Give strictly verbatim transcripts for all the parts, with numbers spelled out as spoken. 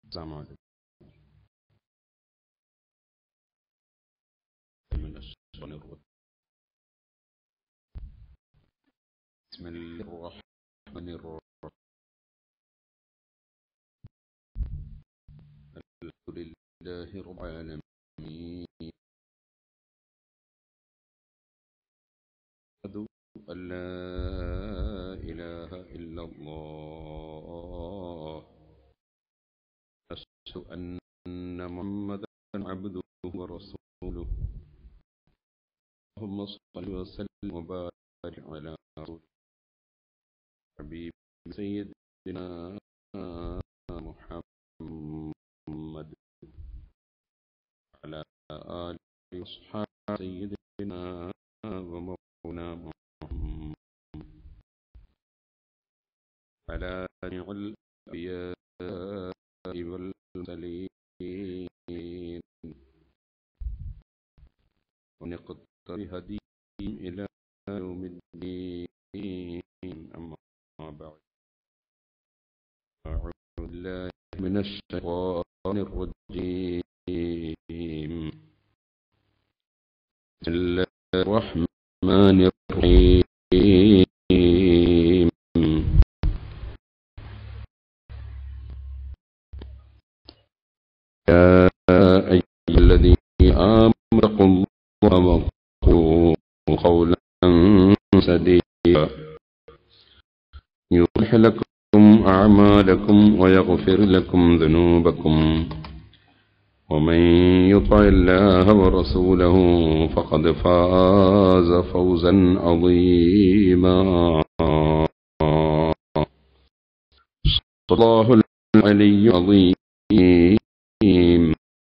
السلام عليكم. من الشيطان الرجيم. بسم الله الرحمن الرحيم. الحمد لله رب العالمين. أشهد أن لا إله إلا الله. أشهد أن محمدا عبده ورسوله. اللهم صل وسلم وبارك على رسول حبيب سيدنا محمد على آله وأصحاب سيدنا ومولانا محمد على جميع الأنبياء والمرسلين ونقتدي بهديهم إلى يوم الدين. أما بعد، أعوذ بالله من الشيطان الرجيم. بسم الله الرحمن الرحيم. يا أيها الذين آمنوا اتقوا الله وقولوا قولا سديدا يصلح لكم أعمالكم ويغفر لكم ذنوبكم، ومن يطع الله ورسوله فقد فاز فوزا عظيما. صدق الله العلي العظيم.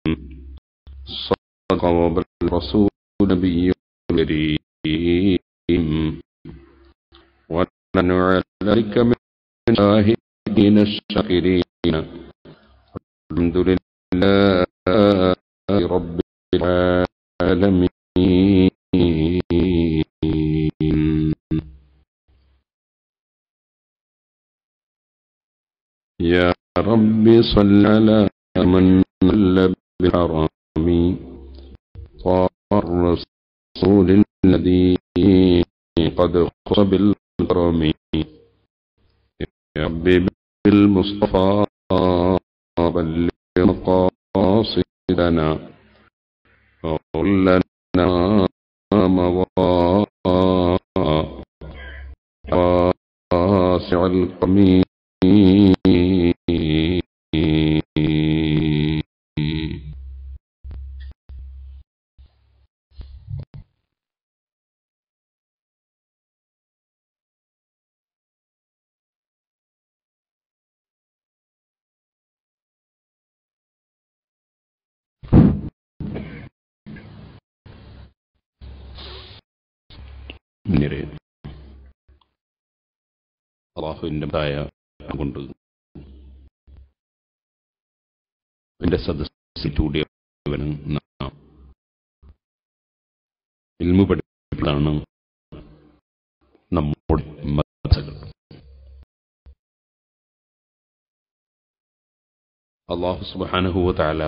صدق الرسول النبي الكريم، ونحن على ذلك من الشاهدين الشاكرين. الحمد لله رب العالمين. يا رب صل على من نل بالحرام طه الرسول الذي قد خص بالكرم. يا رب بالمصطفى بلغ مقاصدنا وقل لنا واسع القميص. അള്ളാഹുവിന്റെ ദയ കൊണ്ട് എന്റെ സദസ്സിൽ കൂടിയവന് നാം ഇൽമു പഠിപ്പിതാണ് നമ്മുടെ മദ്രസകൾ. അല്ലാഹു സുബ്ഹാനഹു വ തആല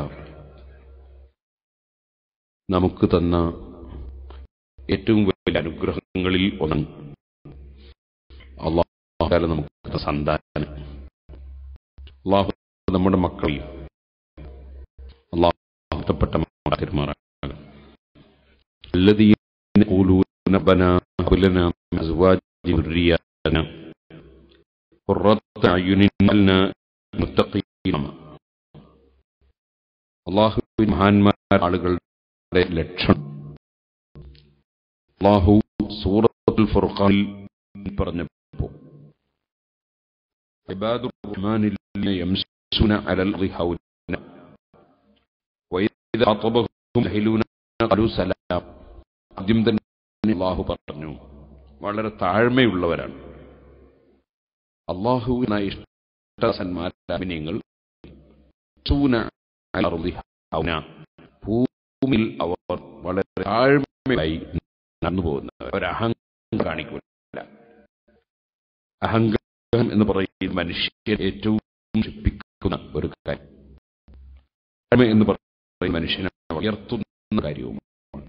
നമുക്ക് തന്ന ഏറ്റവും വലിയ അനുഗ്രഹങ്ങളിൽ ഒന്ന് അല്ലാഹു തആല നമുക്ക് സന്താനം. അല്ലാഹു നമ്മുടെ മക്കളിൽ അല്ലാഹു ഇഷ്ടപ്പെട്ട മക്കളാകും. الذين يقولون ربنا هب لنا من أزواجنا وذرياتنا قرة أعين واجعلنا للمتقين. അല്ലാഹുവിൻ മഹാന്മാരായ ആളുകളുടെ ലക്ഷണം അല്ലാഹു സൂറത്തുൽ ഫുർഖാനിൽ പറഞ്ഞപ്പോൾ ഇബാദുർ റഹ്മാനിൽ യംശൂന അലൽ അർളി ഹൗന വഇദാ ഖതബഹും ജാഹിലൂന ഖാലൂ സലാം. ആദ്യം തന്നെ അല്ലാഹു പറഞ്ഞു വളരെ താഴ്മയുള്ളവരാണ്. അല്ലാഹുവിന് ഇഷ്ടസന്മാരാമിനിയങ്ങൾ ഭൂമിയിൽ അവർ വളരെ താഴ്മയായി നടന്നു പോകുന്നവർ. ഒരഹങ്കാരം കാണിക്കില്ല. അഹങ്കാരം എന്ന് പറയുന്നത് മനുഷ്യൻ ഏറ്റവും ശിപ്പിക്കുന്ന ഒരു കാര്യം. എന്ന് പറയുന്ന മനുഷ്യനെ ഉയർത്തുന്ന കാര്യവുമാണ്.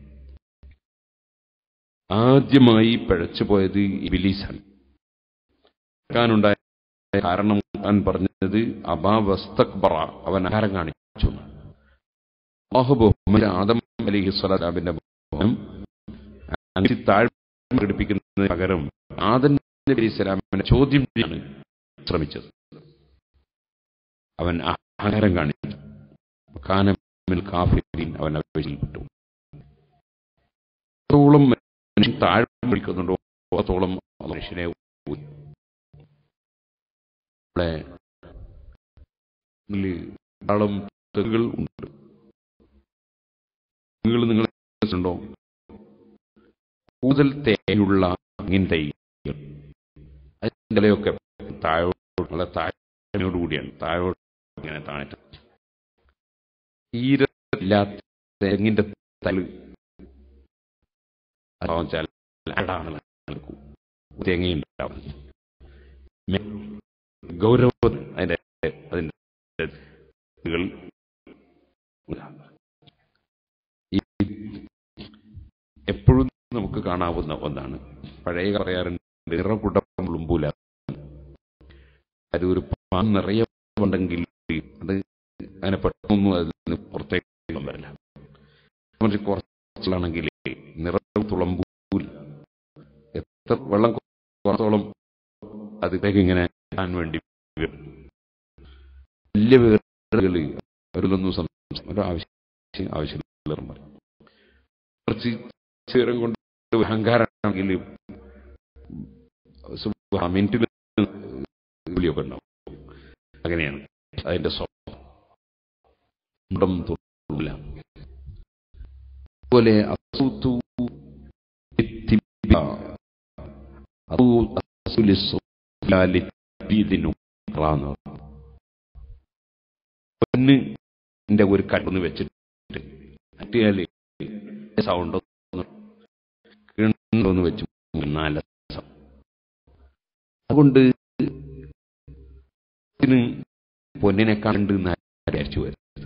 ആദ്യമായി പിഴച്ചുപോയത് ഇബ്ലീസാണ്. ാനുണ്ടായ കാരണം ഞാൻ പറഞ്ഞത് അബാ വസ്തക്ബറ, അവൻ അഹങ്കാരം കാണിച്ചു. അല്ലാഹു ബഹുമാനിച്ച ആദം അലൈഹിസ്സലാമിന്റെ ബഹുമാനം താഴ്മ പ്രകടിപ്പിക്കുന്നതിന് പകരം ആദം നബി അലൈഹിസ്സലാമിനെ ചോദ്യം ചെയ്യാൻ ശ്രമിച്ചത്. അവൻ അഹങ്കാരം കാണിച്ചു. കാനമിൽ കാഫിരീൻ, അവൻ അപേക്ഷയിൽപ്പെട്ടു. അത്രത്തോളം മനുഷ്യൻ താഴ്മ വിളിക്കുന്നുണ്ടോ അത്രത്തോളം മനുഷ്യനെ ധാരാളം തെങ്ങുകൾ ഉണ്ട്. തെങ്ങുകൾ നിങ്ങൾ ഉണ്ടോ? കൂടുതൽ തേയുള്ള തെങ്ങിൻ തൈകൾ അതിൻ്റെയൊക്കെ താഴോട്ട് നല്ല താഴ്മയോടുകൂടിയാണ്. താഴോട്ട് ഇങ്ങനെ താണിട്ട് തീരെ ഇല്ലാത്ത തെങ്ങിന്റെ തല തേങ്ങയുണ്ടാവും. ഗൗരവം അതിന്റെ അതിന്റെ എപ്പോഴും നമുക്ക് കാണാവുന്ന ഒന്നാണ്. പഴയ പറയാറുണ്ട്, നിറകുടം ഉളുമ്പൂല. അതൊരു പാൻ നിറയെ ഉണ്ടെങ്കിൽ അത് അങ്ങനെ പെട്ടെന്നൊന്നും അതിന് പുറത്തേക്ക് വരില്ല. കുറച്ചാണെങ്കിൽ നിറം തുളമ്പൂല. എത്ര വെള്ളം കുറച്ചോളം അതിലേക്ക് ഇങ്ങനെ കാണാൻ വേണ്ടി വലിയ വേറുകൾ അവരിലൊന്നും ആവശ്യം ആവശ്യമില്ല. കുറച്ച് ചേരം കൊണ്ട് അഹങ്കാരമാണെങ്കിൽ മിനിറ്റിൽ വിളിയൊക്കെ ഉണ്ടാവും. അങ്ങനെയാണ് അതിന്റെ സ്വന്തം തൊഴില്ല. അതുപോലെ പൊന്നിന്റെ ഒരു കടന്ന് വെച്ചിട്ട് അറ്റിയാല് സൗണ്ട് ഒന്ന് വെച്ച് നല്ല അതുകൊണ്ട് പൊന്നിനെ കണ്ട് വിചാരിച്ചു വരുന്നത്.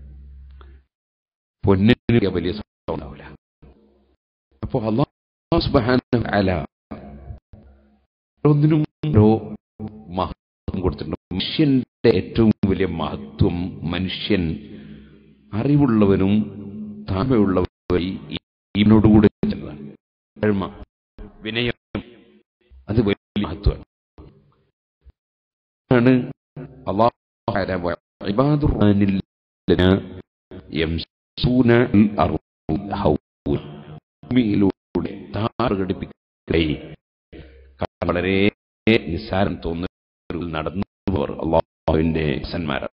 പൊന്നിന് വലിയ സൗണ്ട് ഉണ്ടാവില്ല. അപ്പോ അല്ലാഹു സുബ്ഹാനഹു വ തആല ഒന്നിനും ഓരോ മഹത്വം കൊടുത്തിട്ടുണ്ട്. മനുഷ്യന്റെ ഏറ്റവും വലിയ മഹത്വം മനുഷ്യൻ അറിവുള്ളവനും താഴ്മയുള്ളവരും ഇവനോടുകൂടെ ചെന്നതാണ്. താഴ്മ, വിനയം, അത് വലിയ മഹത്വമാണ്. അല്ലാഹു ഇബാദുർ റഹ്മാനിൽ യംസൂന അൽ അർദ് ഭൂമിയിലൂടെ വളരെ നിസ്സാരം തോന്നുന്ന നടന്നവർ അല്ലാഹുവിന്റെ സന്മാരാണ്.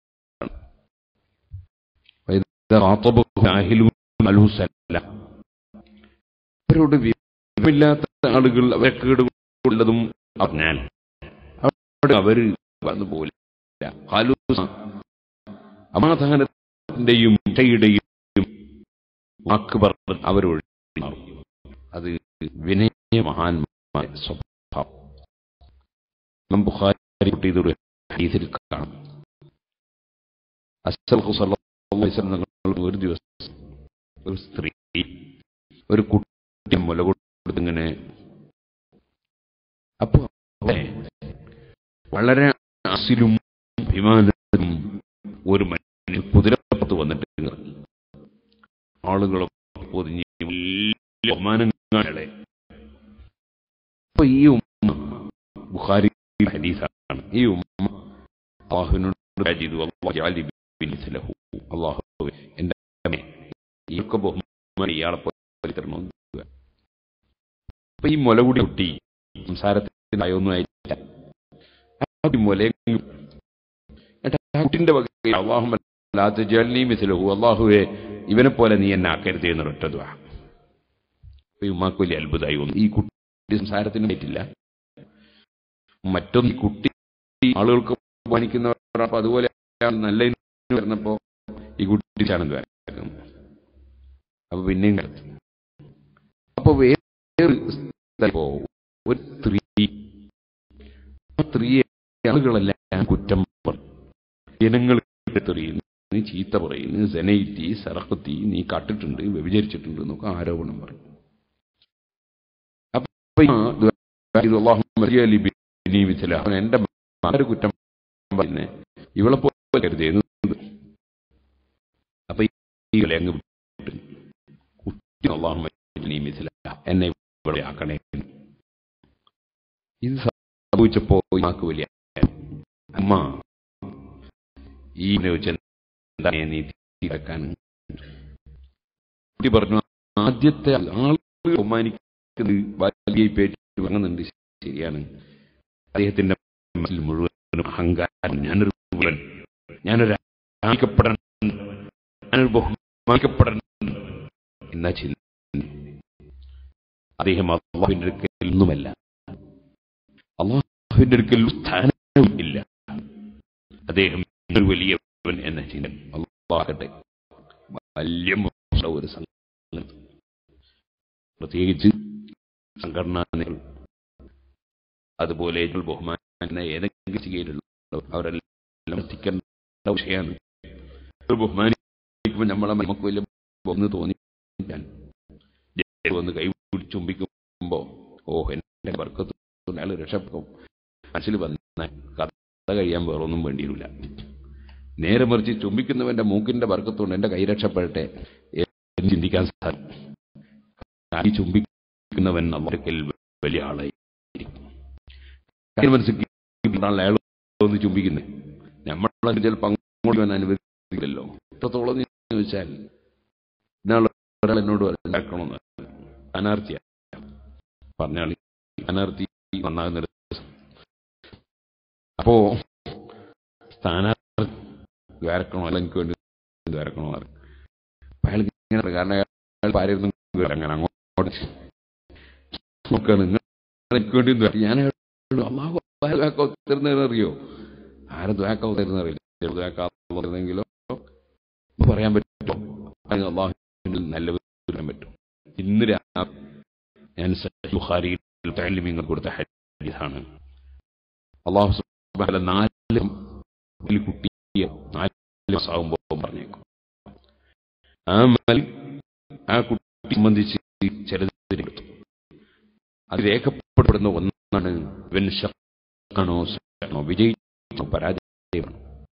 അവരോട് വിവരമില്ലാത്ത ആളുകൾ അവരെ കേടുകൊണ്ടതും പറഞ്ഞാൽ അവിടെ അവര് വന്നുപോലെ സമാധാനത്തിന്റെയും ഇടയുടെയും വാക്ക് പറഞ്ഞ് അവരൊഴി മാറും. അത് വിനയ മഹാന്മാരുടെ സ്വഭാവം. ബുഖാരി ഇതൊരു ഹദീസിൽ കാണാം. അസ്സൽഖു സല്ലല്ലാഹു അലൈഹി വസല്ലം ഒരു ദിവസം ഒരു സ്ത്രീ ഒരു കുട്ടിയെ മുല കൊടുത്തിങ്ങനെ, അപ്പൊ വളരെ അസിലും അഭിമാനത്തിലും ഒരു മനുഷ്യൻ കുതിരപ്പുറത്ത് വന്നിട്ട് ആളുകളൊക്കെ പൊതിഞ്ഞ് ബഹുമാനങ്ങളെ. അപ്പൊ ഈ ഉമ്മ ബുഖാരി ഹദീസാണ്. ഈ ഉമ്മ അല്ലാഹുവിനോട് അല്ലാഹു എന്റെ ഈയൊക്കെ ബഹുമാനം ഇയാളെ പോലെ തരണോ. അപ്പൊ ഈ മുലകുടി കുട്ടി സംസാരത്തിന് ആയൊന്നും ആയിട്ടില്ല. കുട്ടിന്റെ വകയിൽ അല്ലാഹുവേ ഇവനെ പോലെ നീ എന്നെ ആക്കരുത് എന്നൊരൊറ്റ ദുആ. അപ്പൊ ഈ ഉമ്മാക്ക് വലിയ അത്ഭുതമായി വന്നു. ഈ കുട്ടി സംസാരത്തിന് ആയിട്ടില്ല. മറ്റൊന്ന്, ഈ കുട്ടി ആളുകൾക്ക് പണിക്കുന്നവർ അതുപോലെ നല്ല വരുന്നപ്പോ ഈ കുട്ടി ചാണെന്ന് വരാം. അപ്പൊ പിന്നെയും കരുത്ത്. അപ്പൊ വേറെ ഒരു സ്ത്രീ ആ സ്ത്രീയെ ആളുകളെല്ലാം കുറ്റം പറഞ്ഞു. ജനങ്ങൾ തെറിയുന്നു. നീ ചീത്ത പറയുന്നു, സെനൈറ്റി സറഖത്തി, നീ കട്ടിട്ടുണ്ട്, വ്യഭിചരിച്ചിട്ടുണ്ട് എന്നൊക്കെ ആരോപണം പറയും. അപ്പൊ എന്റെ ഒരു കുറ്റം പറയുന്നേ ഇവളെ പോലെ കരുതിയത്. അപ്പൊ ഈ അങ്ങ് എന്നെ ഇവിടെ ആക്കണേ. ഇത് സംഭവിച്ചപ്പോ മാക്ക് വലിയ അമ്മ ഈ നീ തീർക്കാൻ കുട്ടി പറഞ്ഞു. ആദ്യത്തെ ആളുകൾ ബഹുമാനിക്കുന്നത് വലിയ പേറ്റ് വാങ്ങുന്നുണ്ട്, ശരിയാണ്. അദ്ദേഹത്തിന്റെ മനസ്സിൽ മുഴുവനും അഹങ്കാരം. ഞാനൊരു ഞാനൊരു ആഹിക്കപ്പെടണം, ഞാനൊരു ബഹുമാനിക്കപ്പെടണം എന്ന ചിന്ത. അദ്ദേഹം അല്ലാഹുവിന്റെ അടുക്കൽ ഒന്നുമല്ല, അല്ലാഹുവിന്റെ അടുക്കൽ സ്ഥാനവും ഇല്ല. അദ്ദേഹം ഒരു വലിയവൻ എന്ന ചിന്ത. അല്ലാഹുവേ വലിയ ഒരു സംഘടന, പ്രത്യേകിച്ച് സംഘടനകൾ, അതുപോലെ ബഹുമാന ഏതെങ്കിലും ചെയ്തിട്ടുള്ള അവരെല്ലാം എത്തിക്കേണ്ട വിഷയമാണ്. ബഹുമാനിക്കുമ്പോൾ നമ്മളെ നമുക്ക് വലിയ ഒന്ന് തോന്നി ഒന്ന് കൈ ചുംബിക്കുമ്പോ ഓ എന്റെ വർക്കത്ത് അയാൾ രക്ഷപ്പെടും മനസ്സിൽ വന്ന കഥ കഴിയാൻ വേറൊന്നും വേണ്ടിയില്ല. നേരെ മറിച്ച് ചുംബിക്കുന്നവന്റെ മൂക്കിന്റെ വർക്കത്തുകൊണ്ട് എന്റെ കൈ രക്ഷപ്പെടട്ടെ എന്ന് ചിന്തിക്കാൻ സാധിക്കും. ഈ ചുംബിക്കുന്നവൻ നമ്മൾക്കൽ വലിയ ആളായിരിക്കും. മനസ്സിൽ അയാൾ ഒന്ന് ചുംബിക്കുന്നത് നമ്മളെ ചിലപ്പോൾ അങ്ങോട്ട് അനുവദിക്കില്ലല്ലോ. എത്രത്തോളം ചോദിച്ചാൽ ഇന്നാൾ ഒരാൾ എന്നോട് ഉണ്ടാക്കണമെന്ന് അനാർത്തിയ പറഞ്ഞാൽ അനാർത്തി നന്നാകുന്ന ദിവസം. അപ്പോ സ്ഥാനാർത്ഥി വരക്കണോ അല്ല എനിക്ക് വേണ്ടി വരക്കണോ അയാൾക്ക് ഇങ്ങനെ കാരണം അയാൾ ആരായിരുന്നു അങ്ങനെ അങ്ങോട്ട് നോക്കാണ് എനിക്ക് വേണ്ടി ഞാൻ തരുന്നറിയോ ആരെ ദ്വാക്കാവ് തരുന്നറിയില്ല. ദ്വാക്കാവുന്നെങ്കിലോ പറയാൻ പറ്റുമോ? അള്ളാഹുവിൽ നല്ല വരാൻ പറ്റും. ഇന്ന് ഞാൻ ബുഖാരിയിൽ തഅലീമിങ്ങൾ കൊടുത്ത ഹദീസാണ്. അല്ലാഹു സുബ്ഹാനഹു വ തആല നാല് കുട്ടിയെ നാല് മാസമാകുമ്പോൾ പറഞ്ഞേക്കും. ആ ആ കുട്ടി സംബന്ധിച്ച് ചിലതെടുത്തു അത് രേഖപ്പെടുന്ന ഒന്നാണ് ഇവൻ ശഖാണോ സഖാണോ വിജയിച്ചോ പരാജയമാണോ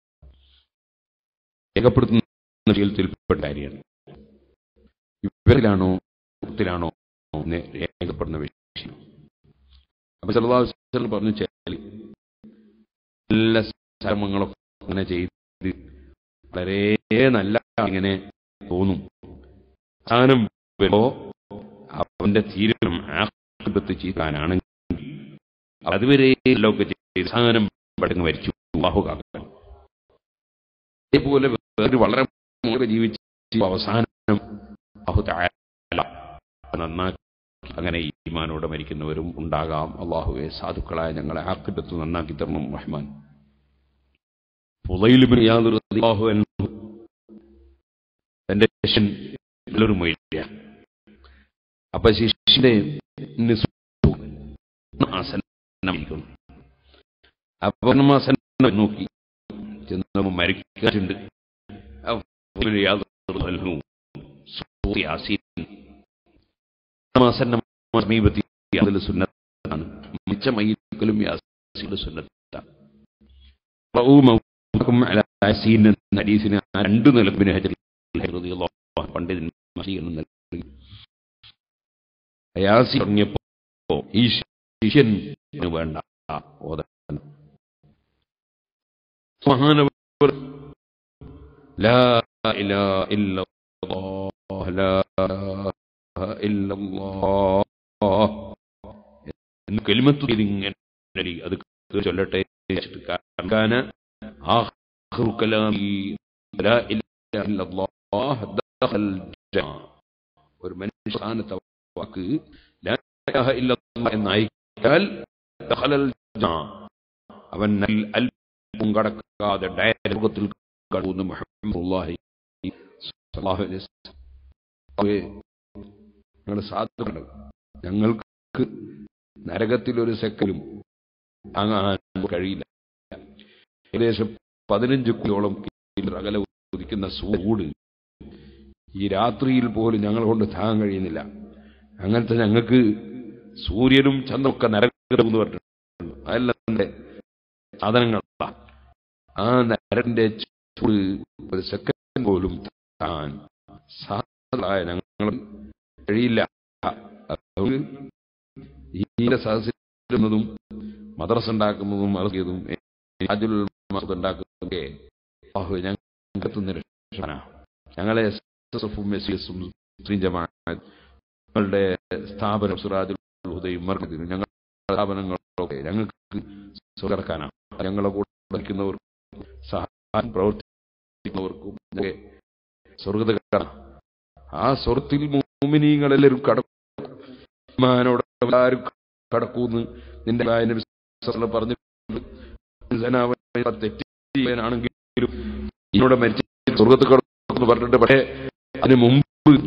രേഖപ്പെടുത്തുന്ന വിഷയത്തിൽപ്പെട്ട കാര്യമാണ്. ഇവരിലാണോ ത്തിലാണോ രേഖപ്പെടുന്ന വിഷയം. അപ്പൊ സല്ലല്ലാഹു അലൈഹി വസല്ലം പറഞ്ഞു വെച്ചാൽ എല്ലാ കർമ്മങ്ങളൊക്കെ അങ്ങനെ ചെയ്ത് വളരെ നല്ല ഇങ്ങനെ തോന്നും. അവസാനം വരുമ്പോ അവന്റെ തീരുമാനം ആഖിബത്ത് ചെയ്യാനാണെങ്കിൽ അതുവരെ ഒക്കെ ചെയ്ത് അവസാനം പെട്ടെന്ന് മരിച്ചു. അല്ലാഹു കാക്കട്ടെ. അതേപോലെ വേറെ വളരെ ജീവിച്ച് അവസാനം അല്ലാഹു തആല നന്നാക്കി അങ്ങനെ ഈമാനോടെ മരിക്കുന്നവരും ഉണ്ടാകാം. അല്ലാഹുവേ സാധുക്കളായ ഞങ്ങളെ ആഖിബത്ത് നന്നാക്കി തരണം റഹ്മാൻ. ഫുളൈൽ ഇബ്നു ഇയാദ് റളിയല്ലാഹു അൻഹു തന്റെ ശിഷ്യൻ നല്ലൊരു മൊയ്ലിയ. അപ്പൊ ശിഷ്യന്റെ ആസന്നമായിരിക്കുന്നു. അപ്പൊ നോക്കി ചെന്ന് മരിക്കാറുണ്ട്. സമീപത്തി സുന്നത്താണ് മിച്ചമയിലും സുന്നത്താണ്. ഹദീസിന് രണ്ടു നിലപ്പിന് പണ്ഡിതൻ യാസീൻ തുടങ്ങിയപ്പോ ഈ ശിഷ്യൻ വേണ്ട ഓതാൻ മഹാനവർ ലാ ഇലാഹ ഇല്ലല്ലാഹ് ലാ ഇലാഹ ഇല്ലല്ലാഹ് എന്ന് കലിമത്ത് ഇങ്ങനെ അത് ചൊല്ലട്ടെ. കാന ആഖിറു കലാമി ലാ ഇലാഹ ഇല്ലല്ലാഹ് ദഖൽ ജന്ന. ഒരു മനുഷ്യന്റെ വാക്ക് ലാ ഇലാഹ ഇല്ലല്ലാഹ് എന്നായിക്കാൽ ദഖലൽ ജന്ന, അവൻ അൽപം കടക്കാതെ ഡയലോഗത്തിൽ കടന്നു. മുഹമ്മദുല്ലാഹി സ്വല്ലല്ലാഹു അലൈഹി വസല്ലം ഞങ്ങളുടെ സാധുക്കൾ ഞങ്ങൾക്ക് നരകത്തിൽ ഒരു സെക്കൻഡും താങ്ങാൻ കഴിയില്ല. ഏകദേശം പതിനഞ്ച് കിലോളം അകലെ ഉദിക്കുന്ന ചൂട് ഈ രാത്രിയിൽ പോലും ഞങ്ങൾ കൊണ്ട് താങ്ങാൻ കഴിയുന്നില്ല. അങ്ങനത്തെ ഞങ്ങൾക്ക് സൂര്യനും ചന്ദ്രനൊക്കെ നരകമെന്ന് പറഞ്ഞിട്ടുണ്ട്. അതെല്ലാം സാധനങ്ങളാ. ആ നരകന്റെ ചൂട് ഒരു സെക്കൻഡ് പോലും താൻ സാധനങ്ങളായ ഞങ്ങൾ കഴിയില്ല. ഈ സദസ്സിലും മദ്രസ ഉണ്ടാക്കുന്നതും മറക്കിയതും ഉണ്ടാക്കുന്നതൊക്കെ ഞങ്ങളെ ഞങ്ങളുടെ സ്ഥാപനം സിറാജുൽ ഹുദയും മർക്കസിനും ഞങ്ങളുടെ സ്ഥാപനങ്ങളൊക്കെ ഞങ്ങൾക്ക് സ്വീകരിക്കാനാണ്. ഞങ്ങളെ കൂടെ പഠിക്കുന്നവർക്കും സഹായം പ്രവർത്തിക്കുന്നവർക്കും സ്വർഗതക്കാണ്. ആ സ്വർഗത്തിൽ മുഅ്മിനീങ്ങളെല്ലാവരും കടക്കും. ഈമാനോടെ എല്ലാവരും കടക്കൂന്ന് നിന്റെ പറഞ്ഞിട്ടുണ്ട്. തെറ്റാണെങ്കിലും ഇതിനോട് മരിച്ച സ്വർഗത്ത് കടക്കുന്നു പറഞ്ഞിട്ട്, പക്ഷേ അതിന് മുമ്പ്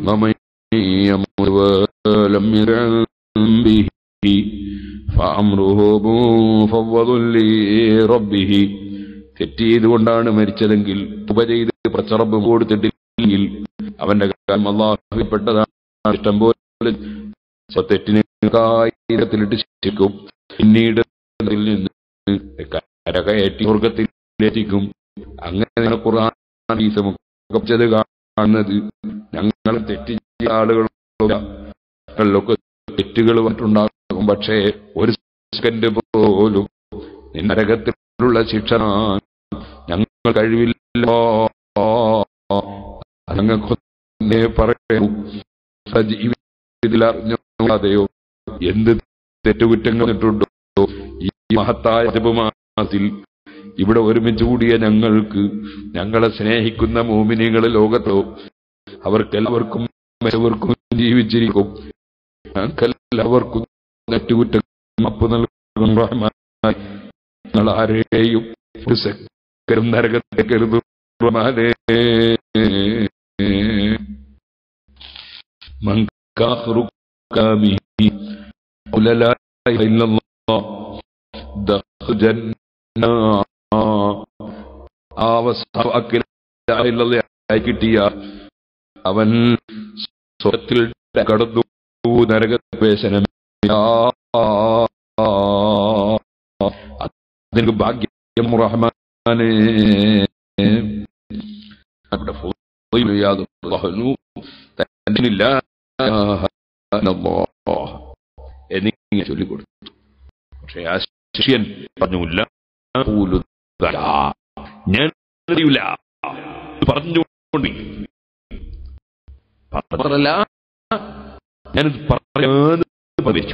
തെറ്റ് ചെയ്തുകൊണ്ടാണ് മരിച്ചതെങ്കിൽ ഉപ ചെയ്ത് പ്രചറബ് കൊടുത്തിട്ടില്ലെങ്കിൽ അവന്റെ കാലം അല്ലാഹുവിൽപ്പെട്ടതാണ്. ഇഷ്ടം പോലെ തെറ്റിന് കായിരത്തിലിട്ട് ശിക്ഷിക്കും. പിന്നീട് നിന്ന് കരകയറ്റി സ്വർഗത്തിലെത്തിക്കും. അങ്ങനെ ഖുർആൻ ഹദീസുമൊക്കെ കാണുന്നത് ഞങ്ങൾ തെറ്റ് ചെയ്ത ആളുകളൊക്കെ തെറ്റുകൾ പറഞ്ഞിട്ടുണ്ടാകും. പക്ഷേ ഒരു സെക്കൻഡ് പോലും നരകത്തിലുള്ള ശിക്ഷ ഞങ്ങൾ കഴിവില്ല. ഞങ്ങൾക്കൊന്നേ പറയൂ, സജീവിതറിഞ്ഞോ എന്ത് തെറ്റുകുറ്റങ്ങൾ ഇട്ടുണ്ടോ ഈ മഹത്തായ മാസത്തിൽ ഇവിടെ ഒരുമിച്ച് കൂടിയ ഞങ്ങൾക്ക്, ഞങ്ങളെ സ്നേഹിക്കുന്ന മോമിനികൾ ലോകത്തോ അവർക്കെല്ലാവർക്കും എല്ലാവർക്കും ജീവിച്ചിരിക്കും. ഞങ്ങൾക്കെല്ലാവർക്കും തെറ്റുകുറ്റം മാപ്പ് നൽകും റഹ്മാനേ. ഞങ്ങൾ ആരെയും ഒരു സെക്കൻഡ് നരകത്തെ കരുതും റഹ്മാനേ. من كافرك به قل لا إله إلا الله دخل جنة കിട്ടിയ അവൻ സ്വർഗത്തിൽ കടന്നു നരകപ്രവേശനമില്ല. അതിന് ഭാഗ്യം റഹ്മാനേ. എന്നിങ്ങനെ ചൊല്ലിക്കൊടുത്തു. പക്ഷെ ആ ശിഷ്യൻ പറഞ്ഞില്ല, ഞാൻ അറിയില്ല പറഞ്ഞുകൊണ്ട് പറഞ്ഞല്ല, ഞാനിത് പറയാൻ പതിച്ചു.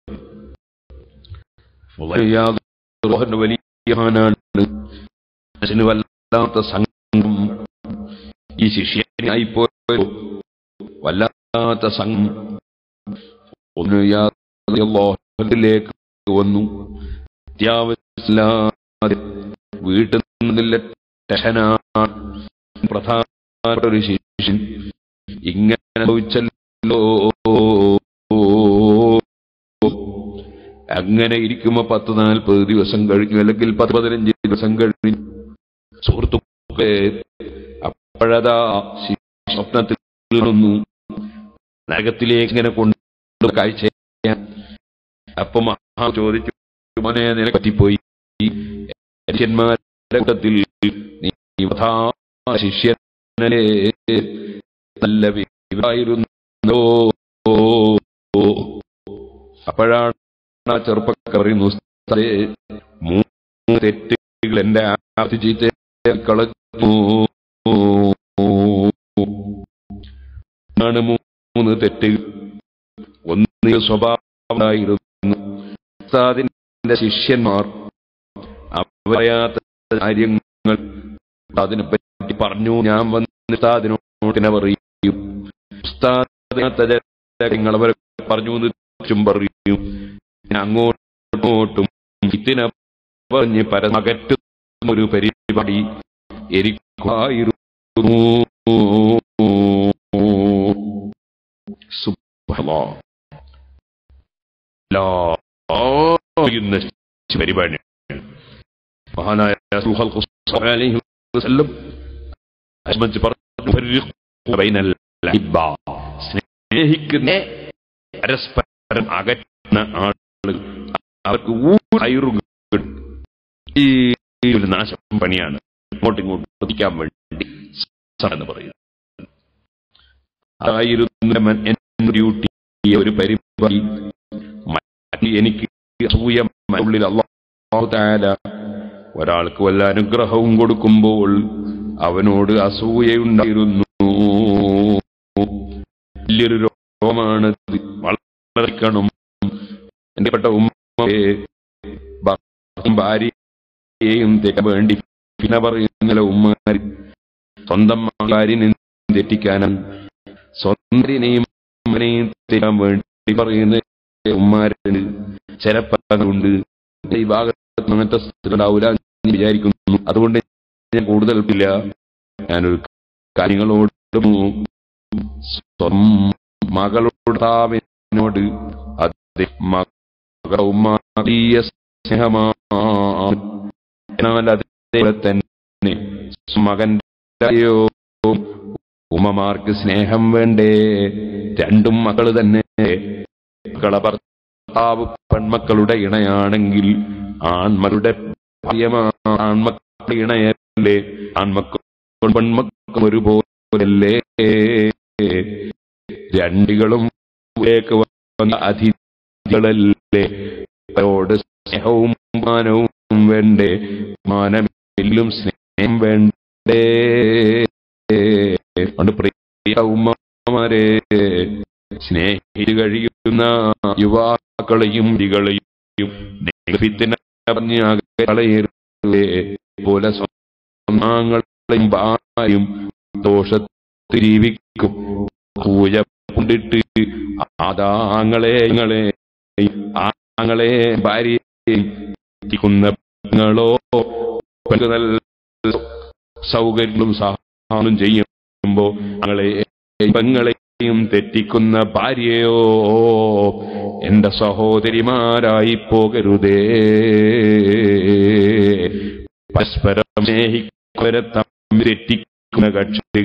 വലിയ വല്ലാത്ത സംഘം ഈ ശിഷ്യനായിപ്പോയോ, വല്ലാത്ത സംഘം ഒന്ന് യാതിലേക്ക് വന്നു. അത്യാവശ്യമില്ലാതെ വീട്ടിൽ നിന്നില്ല ടെഹനാണ് പ്രധാന ഒരു ശിഷ്യൻ. ഇങ്ങനെ ചോദിച്ചല്ലോ. അങ്ങനെ ഇരിക്കുമ്പോ പത്ത് നാൽപ്പത് ദിവസം കഴിഞ്ഞു, അല്ലെങ്കിൽ പത്ത് പതിനഞ്ച് ദിവസം കഴിഞ്ഞു. സുഹൃത്തുക്കളെ, അപ്പോഴതാ സ്വപ്നത്തിൽ നിന്നു നരകത്തിലേക്ക് ഇങ്ങനെ കൊണ്ട് കാഴ്ച. അപ്പൊ മഹാ ചോദിച്ചു, മോനെ നിനക്ക് പറ്റിപ്പോയി. ശിഷ്യന്മാരുടെ കൂട്ടത്തിൽ നീ ശിഷ്യനെ നല്ല വിവരമായിരുന്നോ? അപ്പോഴാണ് ആ ചെറുപ്പക്കാർ പറയുന്നു, മൂന്ന് തെറ്റുകൾ എന്റെ ആർത്തി ചീത്ത കളഞ്ഞു. മൂന്ന് തെറ്റുകൾ. ഒന്ന് സ്വഭാവമായിരുന്നു. ഉസ്താദിന്റെ ശിഷ്യന്മാർ അവരാത്ത കാര്യങ്ങൾ അതിനെപ്പറ്റി പറഞ്ഞു. ഞാൻ വന്ന് ഉസ്താദിനോട്ടിനെ പറയും. ഉസ്താദിനത്തെ കാര്യങ്ങൾ അവർ പറഞ്ഞു ചും പറയും. അങ്ങോട്ടും ഇതിനെ പറഞ്ഞ് പരമകറ്റുന്ന ഒരു പരിപാടി എനിക്കായിരുന്നു. പരിപാടി മഹാനായ സ്നേഹിക്കുന്ന പരസ്പരം അകറ്റുന്ന ആളുകൾ അവർക്ക് ഈ ഒരു നാശം പണിയാണ് ഇങ്ങോട്ടും ഇങ്ങോട്ടും പ്രതിക്കാൻ വേണ്ടി എന്ന് പറയുന്നത്. അതായിരുന്നു ഡ്യൂട്ടി. ഒരു പരിപാടി എനിക്ക് അസൂയ ഉള്ളിൽ അല്ലാഹു തആല ഒരാൾക്ക് വല്ല അനുഗ്രഹവും കൊടുക്കുമ്പോൾ അവനോട് അസൂയയുണ്ടായിരുന്നു. വലിയൊരു രോഗമാണ്. വളർക്കണം. എന്റെ പെട്ട ഉമ്മയെ ഭാര്യയെയും തെറ്റാൻ വേണ്ടി പിന്നെ പറയുന്നില്ല. ഉമ്മാരി സ്വന്തം ഭാര്യനെ തെറ്റിക്കാനാണ്, സ്വന്തനെയും അമ്മനെയും തെറ്റാൻ വേണ്ടി പറയുന്ന ഉമ്മാരുണ്ട്. ചിലപ്പുണ്ട്. ഈ ഭാഗത്ത് അങ്ങനത്തെ ഉണ്ടാവില്ല വിചാരിക്കുന്നു. അതുകൊണ്ട് ഞാൻ കൂടുതൽ ഇല്ല. ഞാനൊരു കാര്യങ്ങളോട് മകളോട് അതേ മകളുടെ സ്നേഹമാണ്. എന്നാൽ അതേപോലെ തന്നെ മകന്റെയോ ഉമ്മമാർക്ക് സ്നേഹം വേണ്ടേ? രണ്ടും മക്കള് തന്നെ. മക്കളെ ഭർത്താവ് പെൺമക്കളുടെ ഇണയാണെങ്കിൽ ആൺമക്കളുടെ ആൺമക്കളുടെ ഇണയല്ലേ? ആൺമക്കളും പെൺമക്കളും ഒരുപോലല്ലേ? രണ്ടികളും വന്ന അതിഥികളല്ലേ? അവരോട് സ്നേഹവും മാനവും വേണ്ടേ? മാനമില്ലും സ്നേഹം വേണ്ടേ? പ്രിയ ഉമ്മമാരെ, സ്നേഹിച്ചു കഴിയുന്ന യുവാക്കളെയും ികളെയും പറഞ്ഞ് കളയരുതേ. പോലെ സ്വന്തങ്ങളെയും ഭാര്യയും ദോഷത്തിരിവിക്കും പൂജ കൊണ്ടിട്ട് ആദാങ്ങളെ ആങ്ങളെ ഭാര്യയെയോ സൗകര്യങ്ങളും സഹായം ചെയ്യുമ്പോ ഞങ്ങളെ പെങ്ങളെയും തെറ്റിക്കുന്ന ഭാര്യയോ എന്റെ സഹോദരിമാരായി പോകരുതേ. പരസ്പരം സ്നേഹിക്കുന്നവരെ തമ്മിൽ തെറ്റിക്കുന്ന കക്ഷി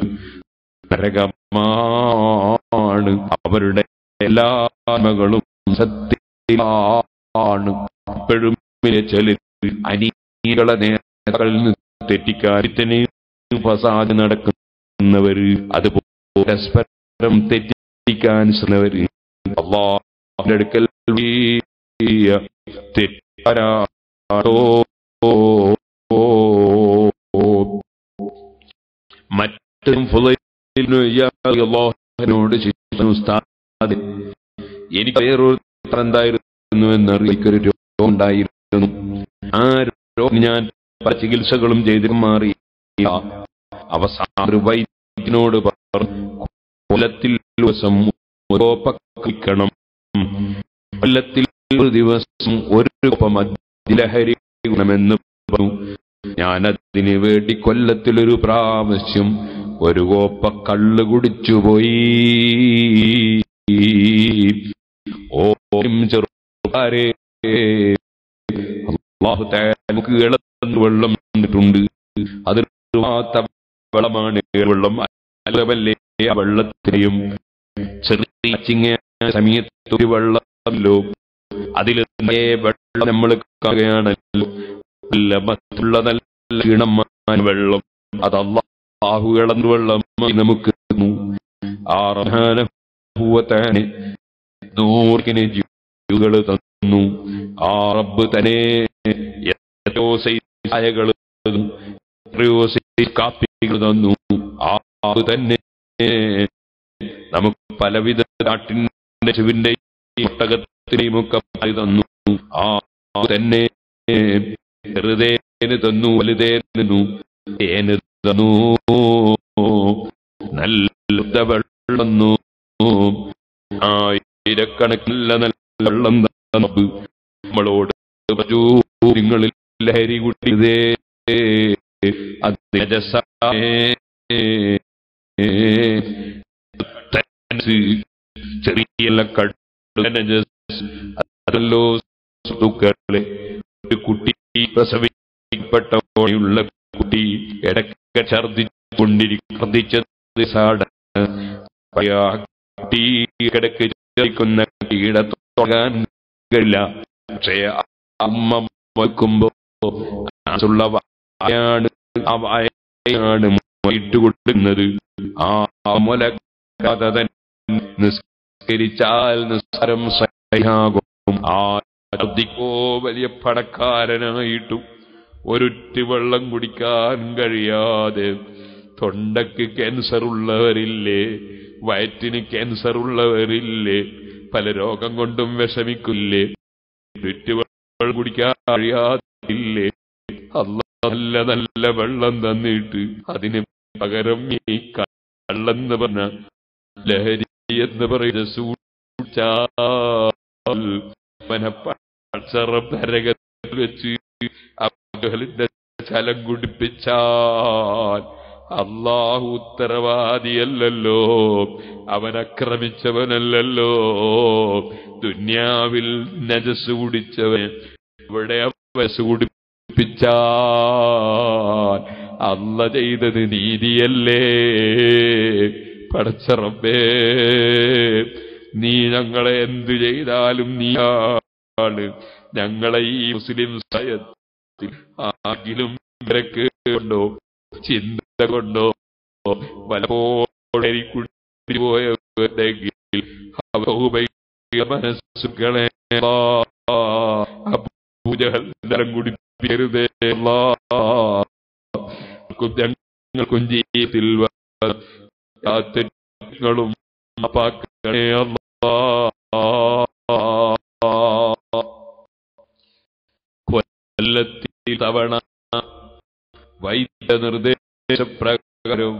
നരകമാണ്. അവരുടെ എല്ലാ മകളും സത്യമാണ്. ഇപ്പോഴും ചില അനീതികളെ നേതാക്കളിൽ നിന്ന് തെറ്റിക്കാൻ ഫസാദ് നടക്കുന്നവര്, അതുപോലെ പരസ്പരം തെറ്റിക്കാൻ ശ്രമിക്കുന്നവര് അല്ലാഹുവിന്റെ അടുക്കൽ തെറ്റാരാണോ? മറ്റും അല്ലാഹുവിനോട് ഉസ്താദ്, എനിക്ക് വേറൊരു എന്തായിരുന്നു എന്നറിയിക്കൊരു രോഗം ഉണ്ടായിരുന്നു. ആ രോഗം ഞാൻ പല ചികിത്സകളും ചെയ്ത് മാറി. അവസാന വൈദ്യനോട് പറഞ്ഞു, കൊല്ലത്തിൽ ദിവസം ഓരോപ്പക്കണം, കൊല്ലത്തിൽ ഒരു ദിവസം ഒരു ലഹരി ഗുണമെന്ന് പറഞ്ഞു. ഞാനതിന് വേണ്ടി കൊല്ലത്തിലൊരു പ്രാവശ്യം ഒരു കോപ്പ കള്ള് കുടിച്ചുപോയി. ഓ ചെറുപ്പാരെ, അല്ലാഹു തആല നമുക്ക് ഇളന്ന വെള്ളം തന്നിട്ടുണ്ട്. അത് വെള്ളമാണ്. വെള്ളം അല്ലവല്ലേ? ആ വെള്ളത്തിനെയും ചെറിയ ചിങ്ങ സമയത്ത് ഒരു വെള്ളമല്ലോ, അതിൽ വെള്ളം നമ്മൾ കാണുകയാണല്ലോ. നല്ല മറ്റുള്ള നല്ല ഗുണമായ വെള്ളം അത് അല്ലാഹു ഇളന്ന വെള്ളം നമുക്ക് തന്നു. ആ റഹ്മാനെ നൂറിന് ജീവകൾ തന്നു. ആ റബ്ബ് തന്നെ എത്രയോ സൈകൾ തന്നു, എത്രയോ കാപ്പികൾ തന്നു. ആ തന്നെ നമുക്ക് പലവിധ നാട്ടിന്റെ ചുവിന്റെയും ഒട്ടകത്തിനെയും ഒക്കെ തന്നു. ആ തന്നെ ചെറുതേന് തന്നു, വലുതേനു തേന് തന്നു, നല്ല വെള്ളം തന്നു. ആയിരക്കണക്കില്ല നല്ല വെള്ളം തന്നു. നമ്മളോട് നിങ്ങളിൽ ലഹരി കുട്ടിയതേ, ചെറിയ അതല്ലോ സുഖങ്ങളെ. ഒരു കുട്ടി പ്രസവിക്കപ്പെട്ട കുട്ടി ഇടയ്ക്ക് ഛർദിച്ചു കൊണ്ടിരിക്കുന്നത് കിടക്ക് ചോദിക്കുന്ന കീടത്തോകാൻ കഴിയില്ല. പക്ഷേ അമ്മ വയ്ക്കുമ്പോ വായാണ് ആ വായാണ് ഇട്ടുകൊടുക്കുന്നത്. ആ മുല നിസ്കരിച്ചാൽ നിസ്സാരം സഹിയാകും. ആ ഛർദിക്കോ വലിയ പണക്കാരനായിട്ടും ഒരൊറ്റ വെള്ളം കുടിക്കാൻ കഴിയാതെ തൊണ്ടക്ക് ക്യാൻസർ ഉള്ളവരില്ലേ, വയറ്റിന് ക്യാൻസർ ഉള്ളവരില്ലേ, പല രോഗം കൊണ്ടും വിഷമിക്കില്ലേ, ഒരൊറ്റ വെള്ളം കുടിക്കാൻ കഴിയാതില്ലേ? അല്ലാഹ് നല്ല നല്ല വെള്ളം തന്നിട്ട് അതിന് പകരം ഈ കള്ളെന്ന് പറഞ്ഞ ലഹരി എന്ന് പറയുന്ന സൂചിച്ചാൽ വെച്ച് അബ്ദുലിന്റെ ചലം കുടിപ്പിച്ചാൽ അല്ലാഹു ഉത്തരവാദിയല്ലല്ലോ, അവൻ ആക്രമിച്ചവനല്ലല്ലോ. ദുന്യാവിൽ നജസ് കുടിച്ചവൻ ഇവിടെ വസ് കുടിപ്പിച്ചാൽ അല്ല ചെയ്തത് നീതിയല്ലേ? പടച്ച റബ്ബേ, നീ ഞങ്ങളെ എന്തു ചെയ്താലും നീയാണ്. ഞങ്ങളെ ഈ മുസ്ലിം സയത്തിൽ ആകിലും നിരക്ക് കൊണ്ടോ ചിന്ത കൊണ്ടോ പലപ്പോഴും പോയെങ്കിൽ മനസ്സുകളെ പൂജകൾ കുടിപ്പിക്കരുതേ. ഞങ്ങൾക്കും ജീവിതത്തിൽ ും കൊല്ലത്തിൽ തവണ വൈദ്യ നിർദ്ദേശപ്രകാരം